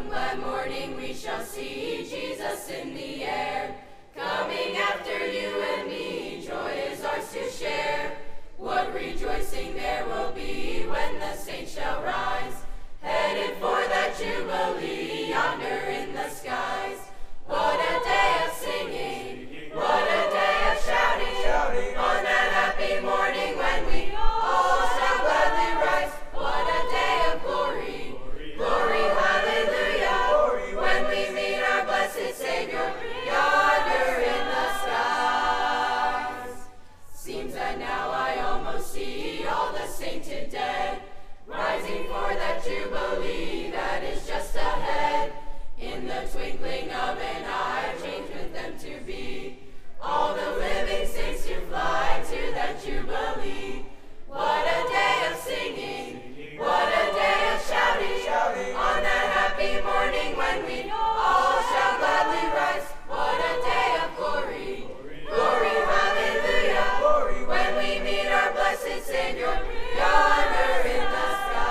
Come glad morning, we shall see Jesus in the air. Coming after you and me, joy is ours to share. What rejoicing there will be when the saints shall rise, headed for that jubilee yonder in the skies. What a day of singing, what a day of shouting, on that happy morning when we all shall gladly rise. What a day of glory, glory, hallelujah, when we meet our blessed Savior yonder in the skies. Seems that now I almost see all the sainted dead, rising for that jubilee that is just ahead. In the twinkling of an eye, change with them to be all the living saints to fly to that jubilee. What a day of singing, what a day of shouting, on that happy morning when we all shall gladly rise. What a day of glory, glory, hallelujah, when we meet our blessed Savior yonder in the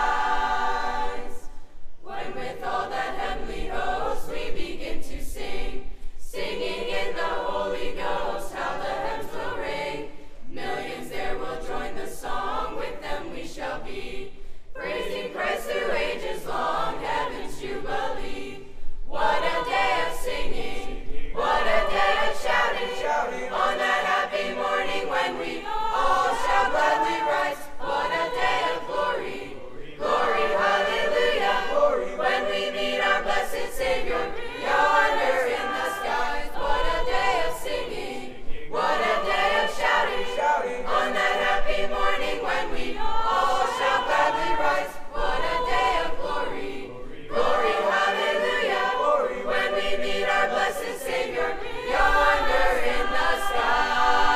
skies. When with all that heavenly host we begin to sing, singing in the Holy Ghost, how the hymns will ring. Millions there will join the song, with them we shall be, praising Christ through ages long, heaven's jubilee. What a day of singing, what a day of shouting, on that happy morning when we all shall gladly rise. What a day of glory, glory, hallelujah, when we meet our blessed Savior yonder in the skies. What a day of singing, what a day of shouting, on that happy morning when we all shall gladly rise. What a day of glory, glory, hallelujah, when we meet our blessed Savior yonder in the skies.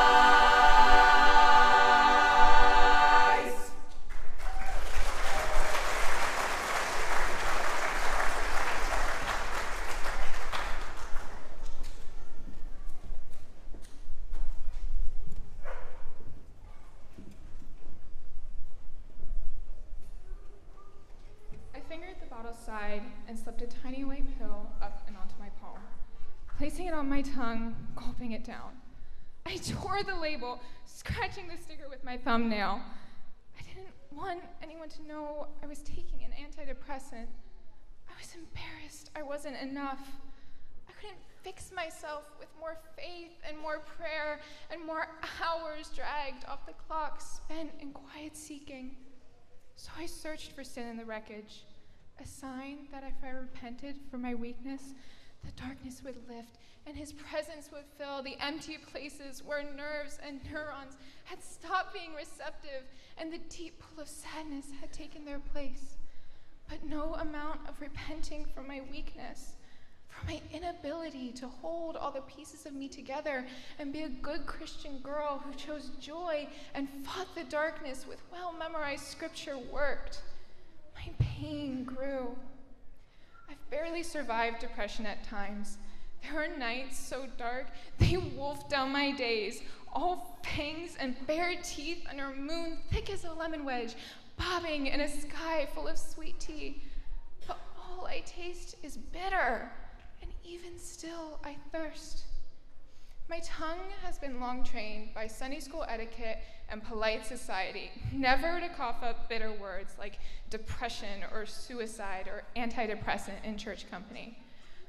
I fingered the bottle's side and slipped a tiny white pill up and onto my palm. Placing it on my tongue, gulping it down. I tore the label, scratching the sticker with my thumbnail. I didn't want anyone to know I was taking an antidepressant. I was embarrassed I wasn't enough. I couldn't fix myself with more faith and more prayer and more hours dragged off the clock spent in quiet seeking. So I searched for sin in the wreckage, a sign that if I repented for my weakness, the darkness would lift and his presence would fill the empty places where nerves and neurons had stopped being receptive and the deep pool of sadness had taken their place. But no amount of repenting for my weakness, for my inability to hold all the pieces of me together and be a good Christian girl who chose joy and fought the darkness with well-memorized scripture worked. My pain grew. I've barely survived depression at times. There are nights so dark, they wolf down my days, all fangs and bare teeth under a moon thick as a lemon wedge, bobbing in a sky full of sweet tea. But all I taste is bitter, and even still I thirst. My tongue has been long trained by Sunday school etiquette and polite society never to cough up bitter words like depression or suicide or antidepressant in church company.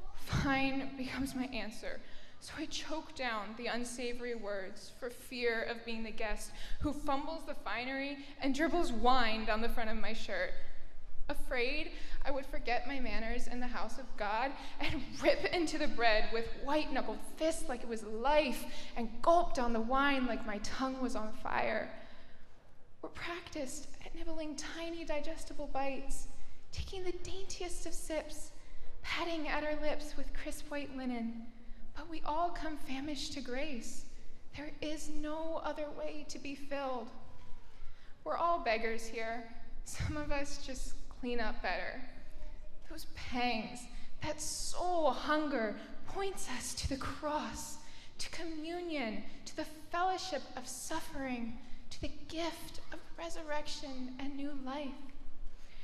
Fine becomes my answer, so I choke down the unsavory words for fear of being the guest who fumbles the finery and dribbles wine down the front of my shirt. Afraid I would forget my manners in the house of God and rip into the bread with white-knuckled fists like it was life and gulp down the wine like my tongue was on fire. We're practiced at nibbling tiny digestible bites, taking the daintiest of sips, patting at our lips with crisp white linen, but we all come famished to grace. There is no other way to be filled. We're all beggars here. Some of us just clean up better. Those pangs, that soul hunger points us to the cross, to communion, to the fellowship of suffering, to the gift of resurrection and new life.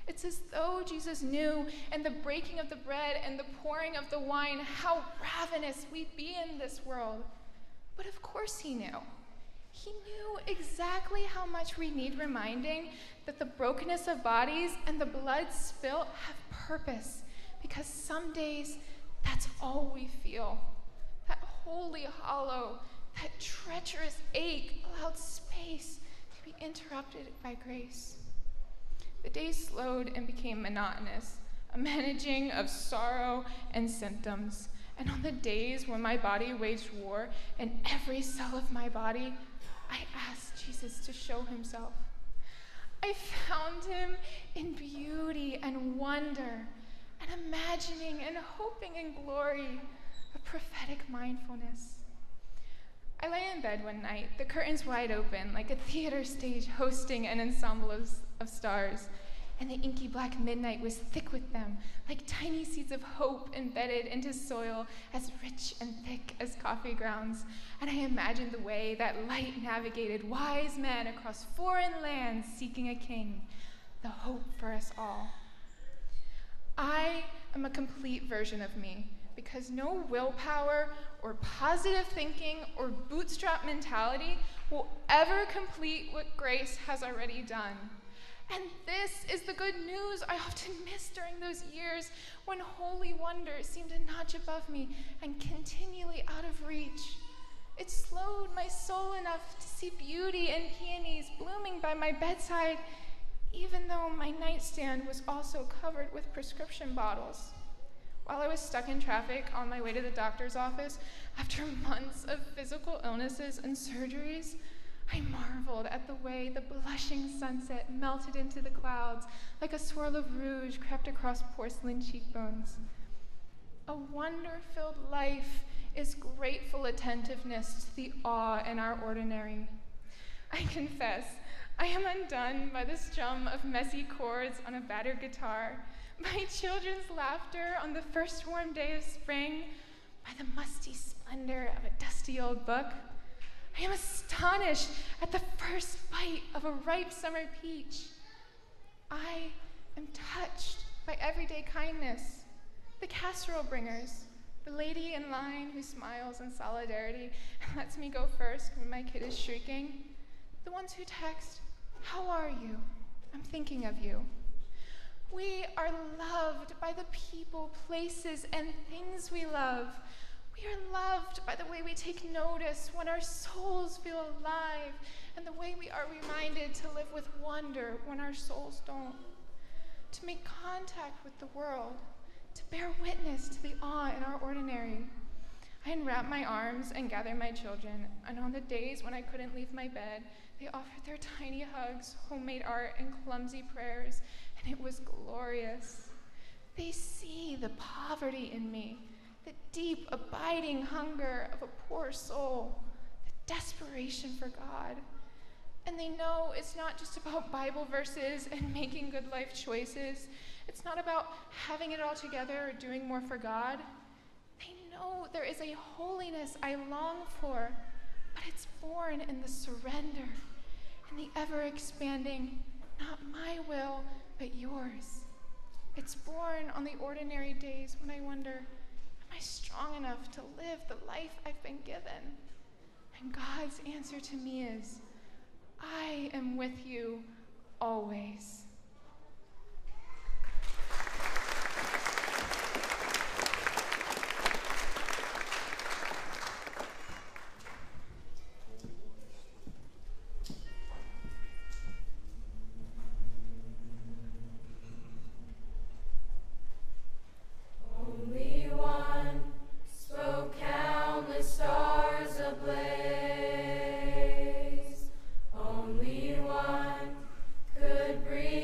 It's as though Jesus knew in the breaking of the bread and the pouring of the wine how ravenous we'd be in this world. But of course he knew. He knew exactly how much we need reminding that the brokenness of bodies and the blood spilt have purpose, because some days that's all we feel. That holy hollow, that treacherous ache allowed space to be interrupted by grace. The days slowed and became monotonous, a managing of sorrow and symptoms. And on the days when my body waged war in every cell of my body, I asked Jesus to show himself. I found him in beauty and wonder, and imagining and hoping in glory, a prophetic mindfulness. I lay in bed one night, the curtains wide open, like a theater stage hosting an ensemble of, of stars, and the inky black midnight was thick with them, like tiny seeds of hope embedded into soil as rich and thick as coffee grounds. And I imagined the way that light navigated wise men across foreign lands seeking a king, the hope for us all. I am a complete version of me, because no willpower or positive thinking or bootstrap mentality will ever complete what grace has already done. And this is the good news I often miss during those years when holy wonder seemed to notch above me and continually out of reach. It slowed my soul enough to see beauty and peonies blooming by my bedside, even though my nightstand was also covered with prescription bottles. While I was stuck in traffic on my way to the doctor's office, after months of physical illnesses and surgeries, I marveled at the way the blushing sunset melted into the clouds like a swirl of rouge crept across porcelain cheekbones. A wonder-filled life is grateful attentiveness to the awe in our ordinary. I confess, I am undone by the strum of messy chords on a battered guitar, by children's laughter on the first warm day of spring, by the musty splendor of a dusty old book. I am astonished at the first bite of a ripe summer peach. I am touched by everyday kindness, the casserole bringers, the lady in line who smiles in solidarity and lets me go first when my kid is shrieking, the ones who text, "How are you? I'm thinking of you." We are loved by the people, places, and things we love. We are loved by the way we take notice when our souls feel alive, and the way we are reminded to live with wonder when our souls don't. To make contact with the world, to bear witness to the awe in our ordinary. I unwrap my arms and gather my children, and on the days when I couldn't leave my bed, they offered their tiny hugs, homemade art, and clumsy prayers, and it was glorious. They see the poverty in me, the deep, abiding hunger of a poor soul, the desperation for God. And they know it's not just about Bible verses and making good life choices. It's not about having it all together or doing more for God. They know there is a holiness I long for, but it's born in the surrender and the ever-expanding, not my will, but yours. It's born on the ordinary days when I wonder, am I strong enough to live the life I've been given? And God's answer to me is, I am with you always. Only one spoke countless stars ablaze. Only one could breathe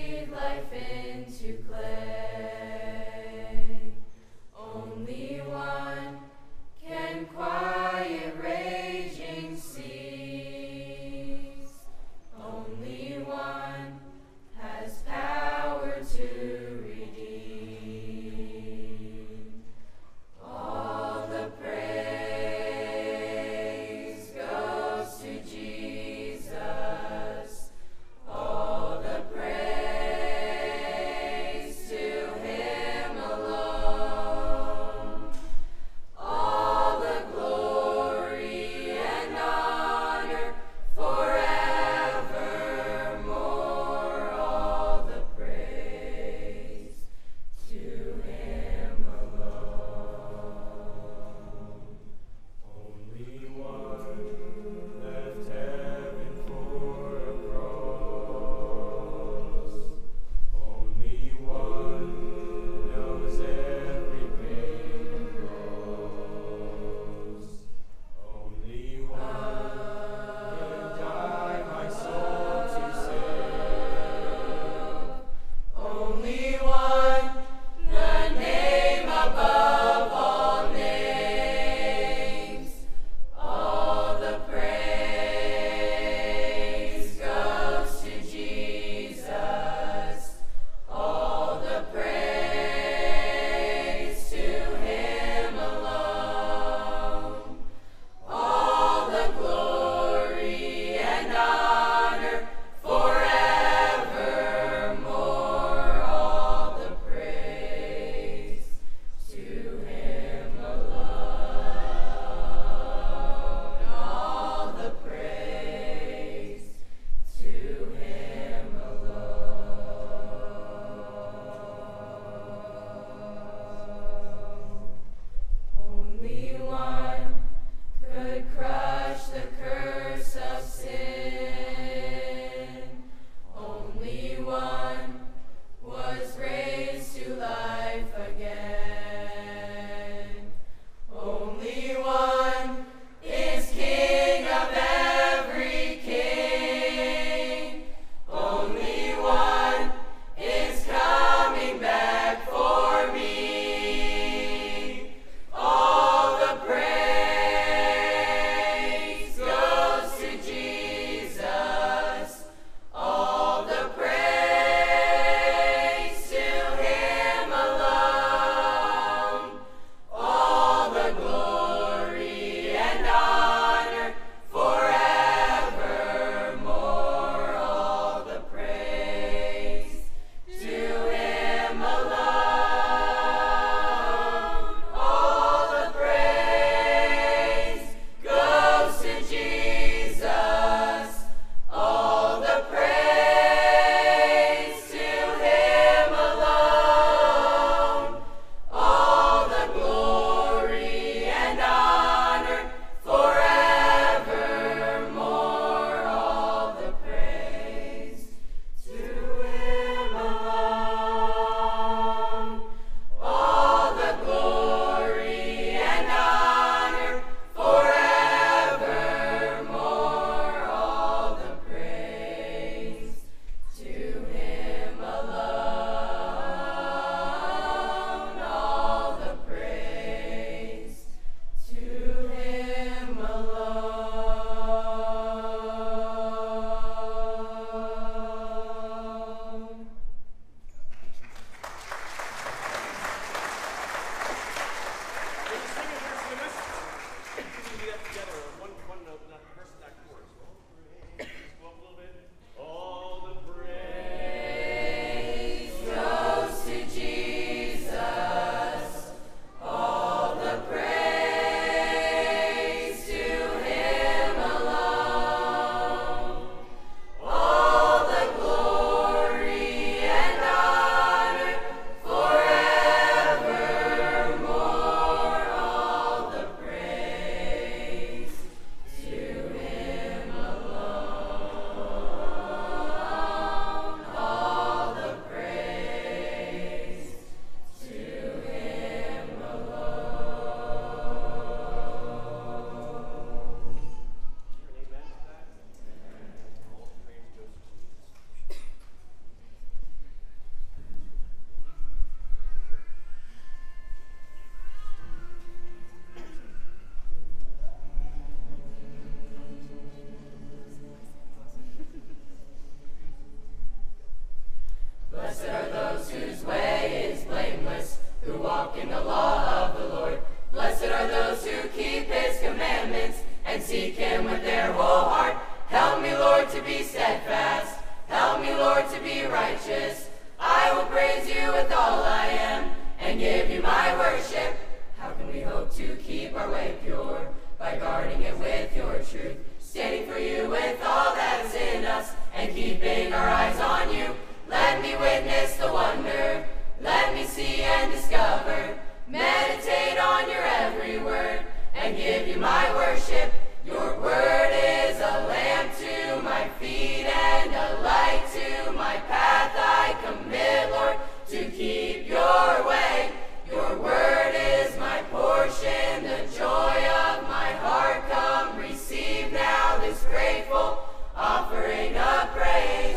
be steadfast. Help me, Lord, to be righteous. I will praise you with all I am and give you my worship. How can we hope to keep our way pure? By guarding it with your truth. Standing for you with all that's in us and keeping our eyes on you. Let me witness the wonder. Let me see and discover. Meditate on your every word and give you my worship. Your word is a lamp to my feet and a light to my path. I commit, Lord, to keep your way. Your word is my portion, the joy of my heart. Come receive now this grateful offering of praise,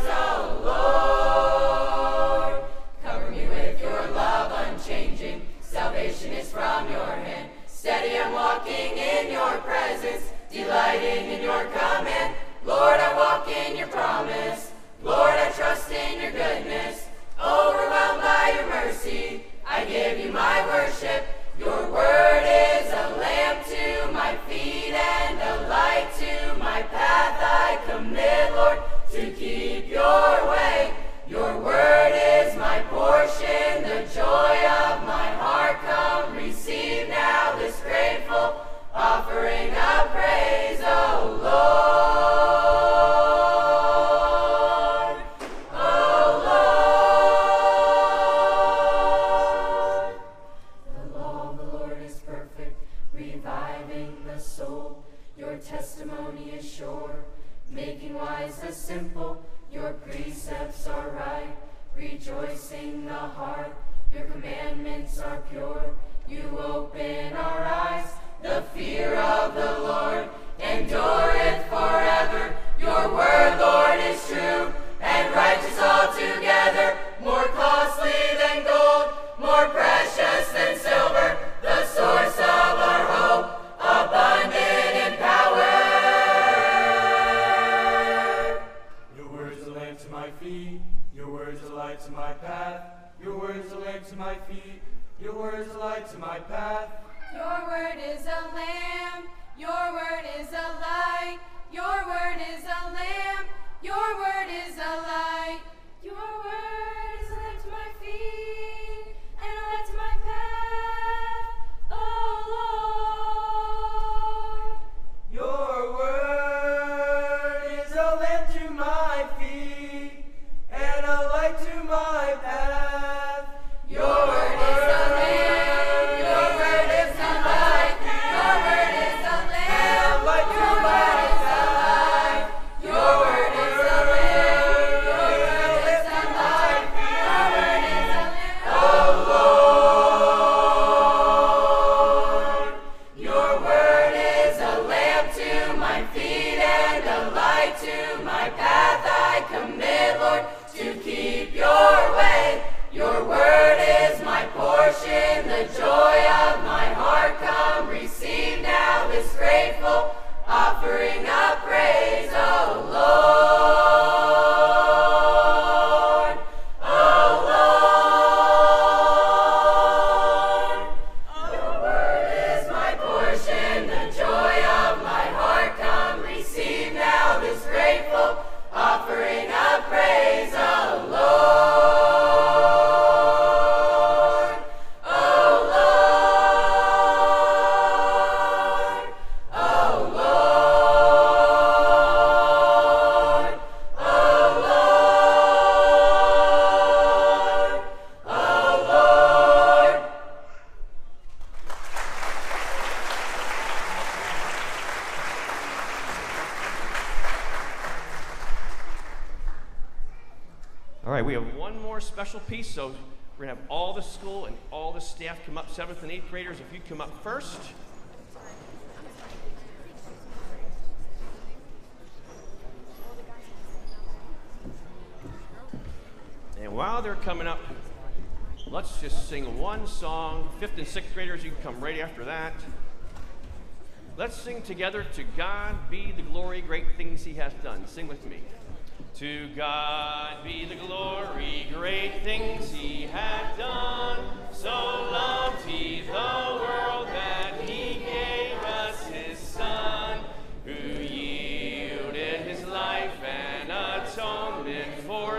oh Lord. Cover me with your love unchanging. Salvation is from your hand. Steady I'm walking in your presence, delighting in your command. Lord, I walk in your promise. Lord, I trust in your goodness. Overwhelmed by your mercy, I give you my worship. Your word is a lamp to my feet and a light to my path. I commit, Lord, to keep your way. Your word is my portion, the joy of my heart. Come receive now this grateful offering of praise, oh Lord, oh Lord. The law of the Lord is perfect, reviving the soul. Your testimony is sure, making wise the simple. Your precepts are right, rejoicing the heart. Your commandments are pure. You open our eyes. The fear of the Lord endureth forever. Your word, Lord, is true and righteous altogether. More costly than gold, more precious than silver. The source of our hope, abundant in power. Your word's a lamp to my feet. Your word's a light to my path. Your word's a lamp to my feet. Your word's a light to my path. Your word is a lamp, your word is a light, your word is a lamp, your word is a light, your word is a lamp to my feet and a light to my path, oh Lord. Your word is a lamp to my feet and a light to my path. Your word is a lamp, your word is a light, your word is a lamp, your word is a light, your word is a lamp, your word is a light, your word is a lamp, oh Lord. Your word is a lamp to my feet and a light to my path. I commit, Lord, to keep your way. Your word is my portion, the joy of my heart. Come receive now this grateful offering of praise, oh Lord, oh Lord. Your word is my portion, the joy of my heart. Come receive now this grateful offering of praise, oh Lord. All right, we have one more special piece, so we're gonna have all the school and all the staff come up, seventh and eighth graders, if you'd come up first. And while they're coming up, let's just sing one song. Fifth and sixth graders, you can come right after that. Let's sing together, "To God be the glory, great things he has done." Sing with me. To God be the glory, great things he hath done. So loved he the world that he gave us his Son, who yielded his life and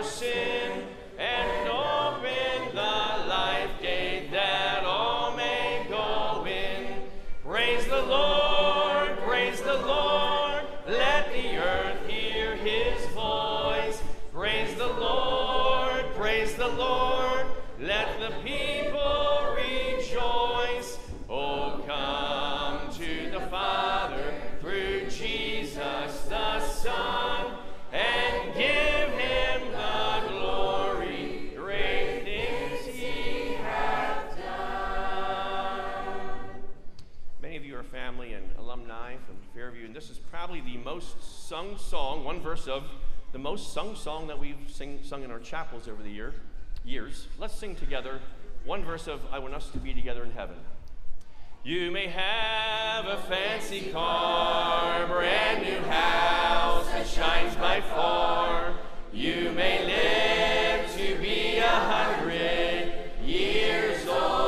sin, and open the life gate that all may go in. Praise the Lord, praise the Lord, let the earth hear his voice. Praise the Lord, praise the Lord, let the people rejoice. Oh, come to the Father through Jesus the Son, and give him the glory, great things he hath done. Many of you are family and alumni from Fairview, and this is probably the most sung song, one verse of the most sung song that we've sing, sung in our chapels over the year, years. Let's sing together one verse of I Want Us to Be Together in Heaven. You may have a fancy car, brand new house that shines by far. You may live to be a hundred years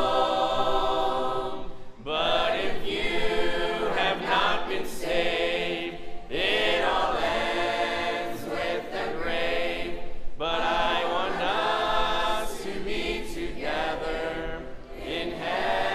old. But if you have not been saved, it all ends with the grave. But I want us to be together in heaven.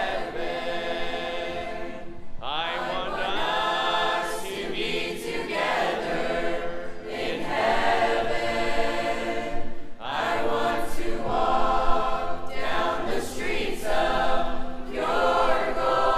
I want us to be together in heaven. I want to walk down the streets of pure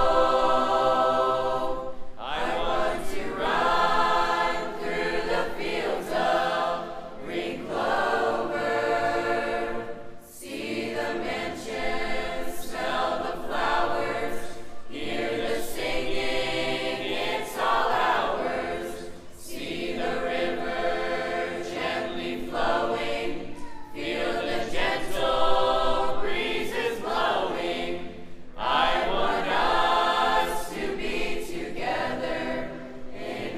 gold. I want to run through the fields of green clover, see the mansions, smell the flowers, hear the singing, it's all ours. See the river gently flowing, feel the gentle breezes blowing. I want us to be together in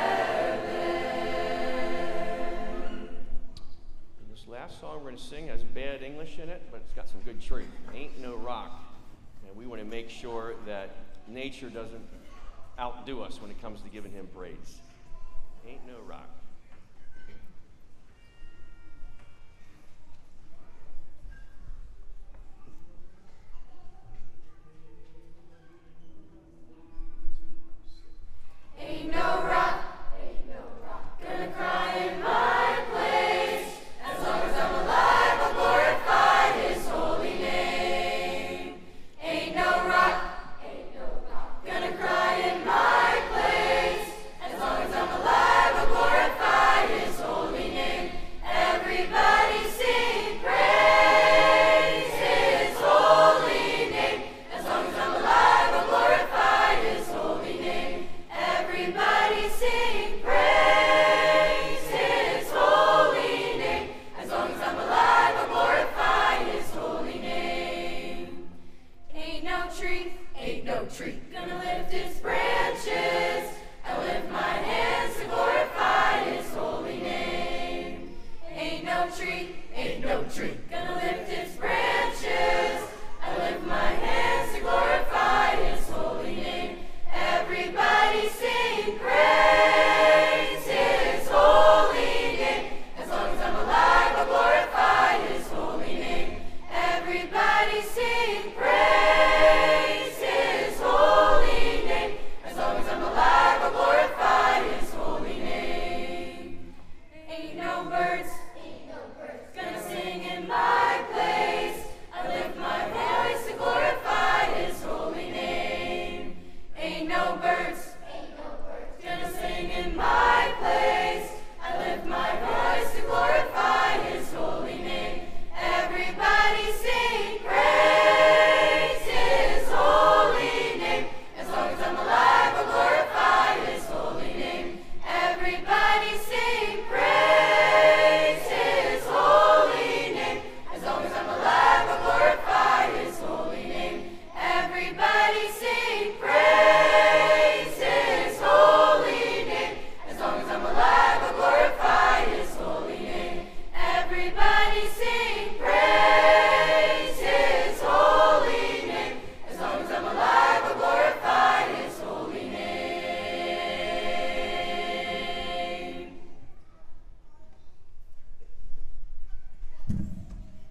heaven. And this last song we're going to sing has bad English in it, but it's got some good truth. Ain't no rock. And we want to make sure that nature doesn't outdo us when it comes to giving him praise. Ain't no rock. Ain't no rock, ain't no rock gonna cry in my place. As long as I'm alive, I'll glorify his holy name. Ain't no rock, ain't no rock gonna cry in my place. As long as I'm alive, I'll glorify his holy name. Everybody sing praise his holy name. As long as I'm alive, I'll glorify his holy name. Everybody sing praise his holy name. As long as I'm alive, I'll glorify his holy name. Ain't no tree, ain't no tree gonna lift its branches. I lift my hands to glorify his holy name. Ain't no tree, ain't no tree gonna lift its branches. I lift my hands to glorify his holy name. Everybody sing praise his holy name. As long as I'm alive, I'll glorify his holy name. Everybody sing praise his holy name. As long as I'm alive, I'll glorify his holy name. Ain't no birds, ain't no birds gonna sing in my place. I lift my voice to glorify his holy name. Ain't no birds, ain't no birds gonna sing in my place. I lift my voice to glorify his holy name. Everybody sing praise his holy name. As long as I'm alive, I'll glorify his holy name. Everybody sing praise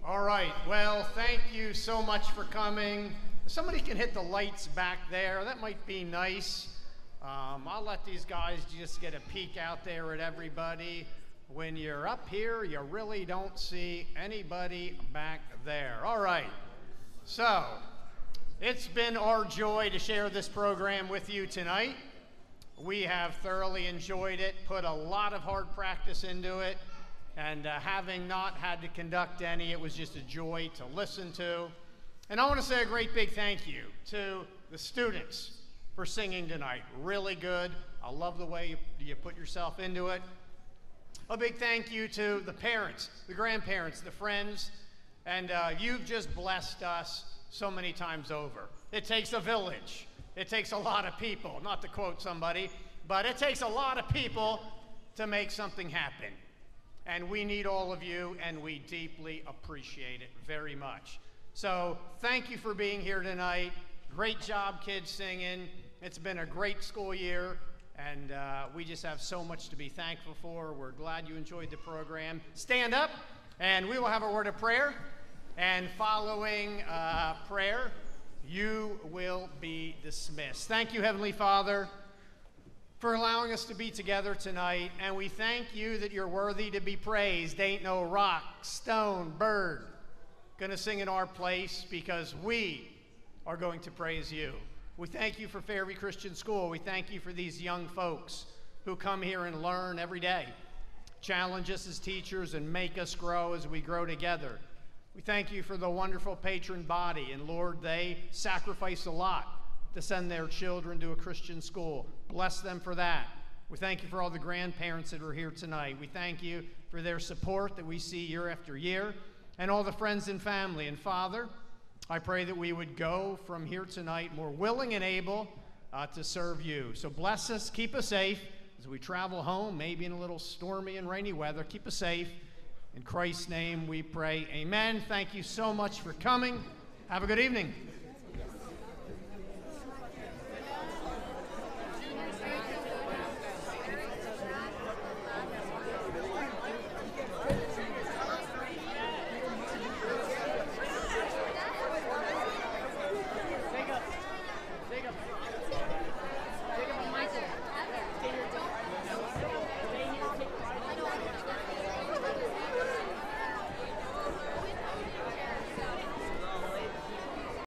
All right, well, thank you so much for coming. If somebody can hit the lights back there, that might be nice. Um, I'll let these guys just get a peek out there at everybody. When you're up here, you really don't see anybody back there. All right, so it's been our joy to share this program with you tonight. We have thoroughly enjoyed it, put a lot of hard practice into it, and uh, having not had to conduct any, it was just a joy to listen to. And I want to say a great big thank you to the students for singing tonight. Really good. I love the way you, you put yourself into it. A big thank you to the parents, the grandparents, the friends, and uh, you've just blessed us so many times over. It takes a village. It takes a lot of people, not to quote somebody, but it takes a lot of people to make something happen. And we need all of you, and we deeply appreciate it very much. So thank you for being here tonight. Great job, kids, singing. It's been a great school year, and uh, we just have so much to be thankful for. We're glad you enjoyed the program. Stand up, and we will have a word of prayer. And following uh, prayer, you will be dismissed. Thank you, Heavenly Father, for allowing us to be together tonight, and we thank you that you're worthy to be praised. Ain't no rock, stone, bird gonna sing in our place, because we are going to praise you. We thank you for Fairview Christian School. We thank you for these young folks who come here and learn every day, challenge us as teachers, and make us grow as we grow together. We thank you for the wonderful patron body, and Lord, they sacrifice a lot to send their children to a Christian school. Bless them for that. We thank you for all the grandparents that are here tonight. We thank you for their support that we see year after year, and all the friends and family. And Father, I pray that we would go from here tonight more willing and able uh, to serve you. So bless us, keep us safe as we travel home, maybe in a little stormy and rainy weather. Keep us safe. In Christ's name we pray, amen. Thank you so much for coming. Have a good evening.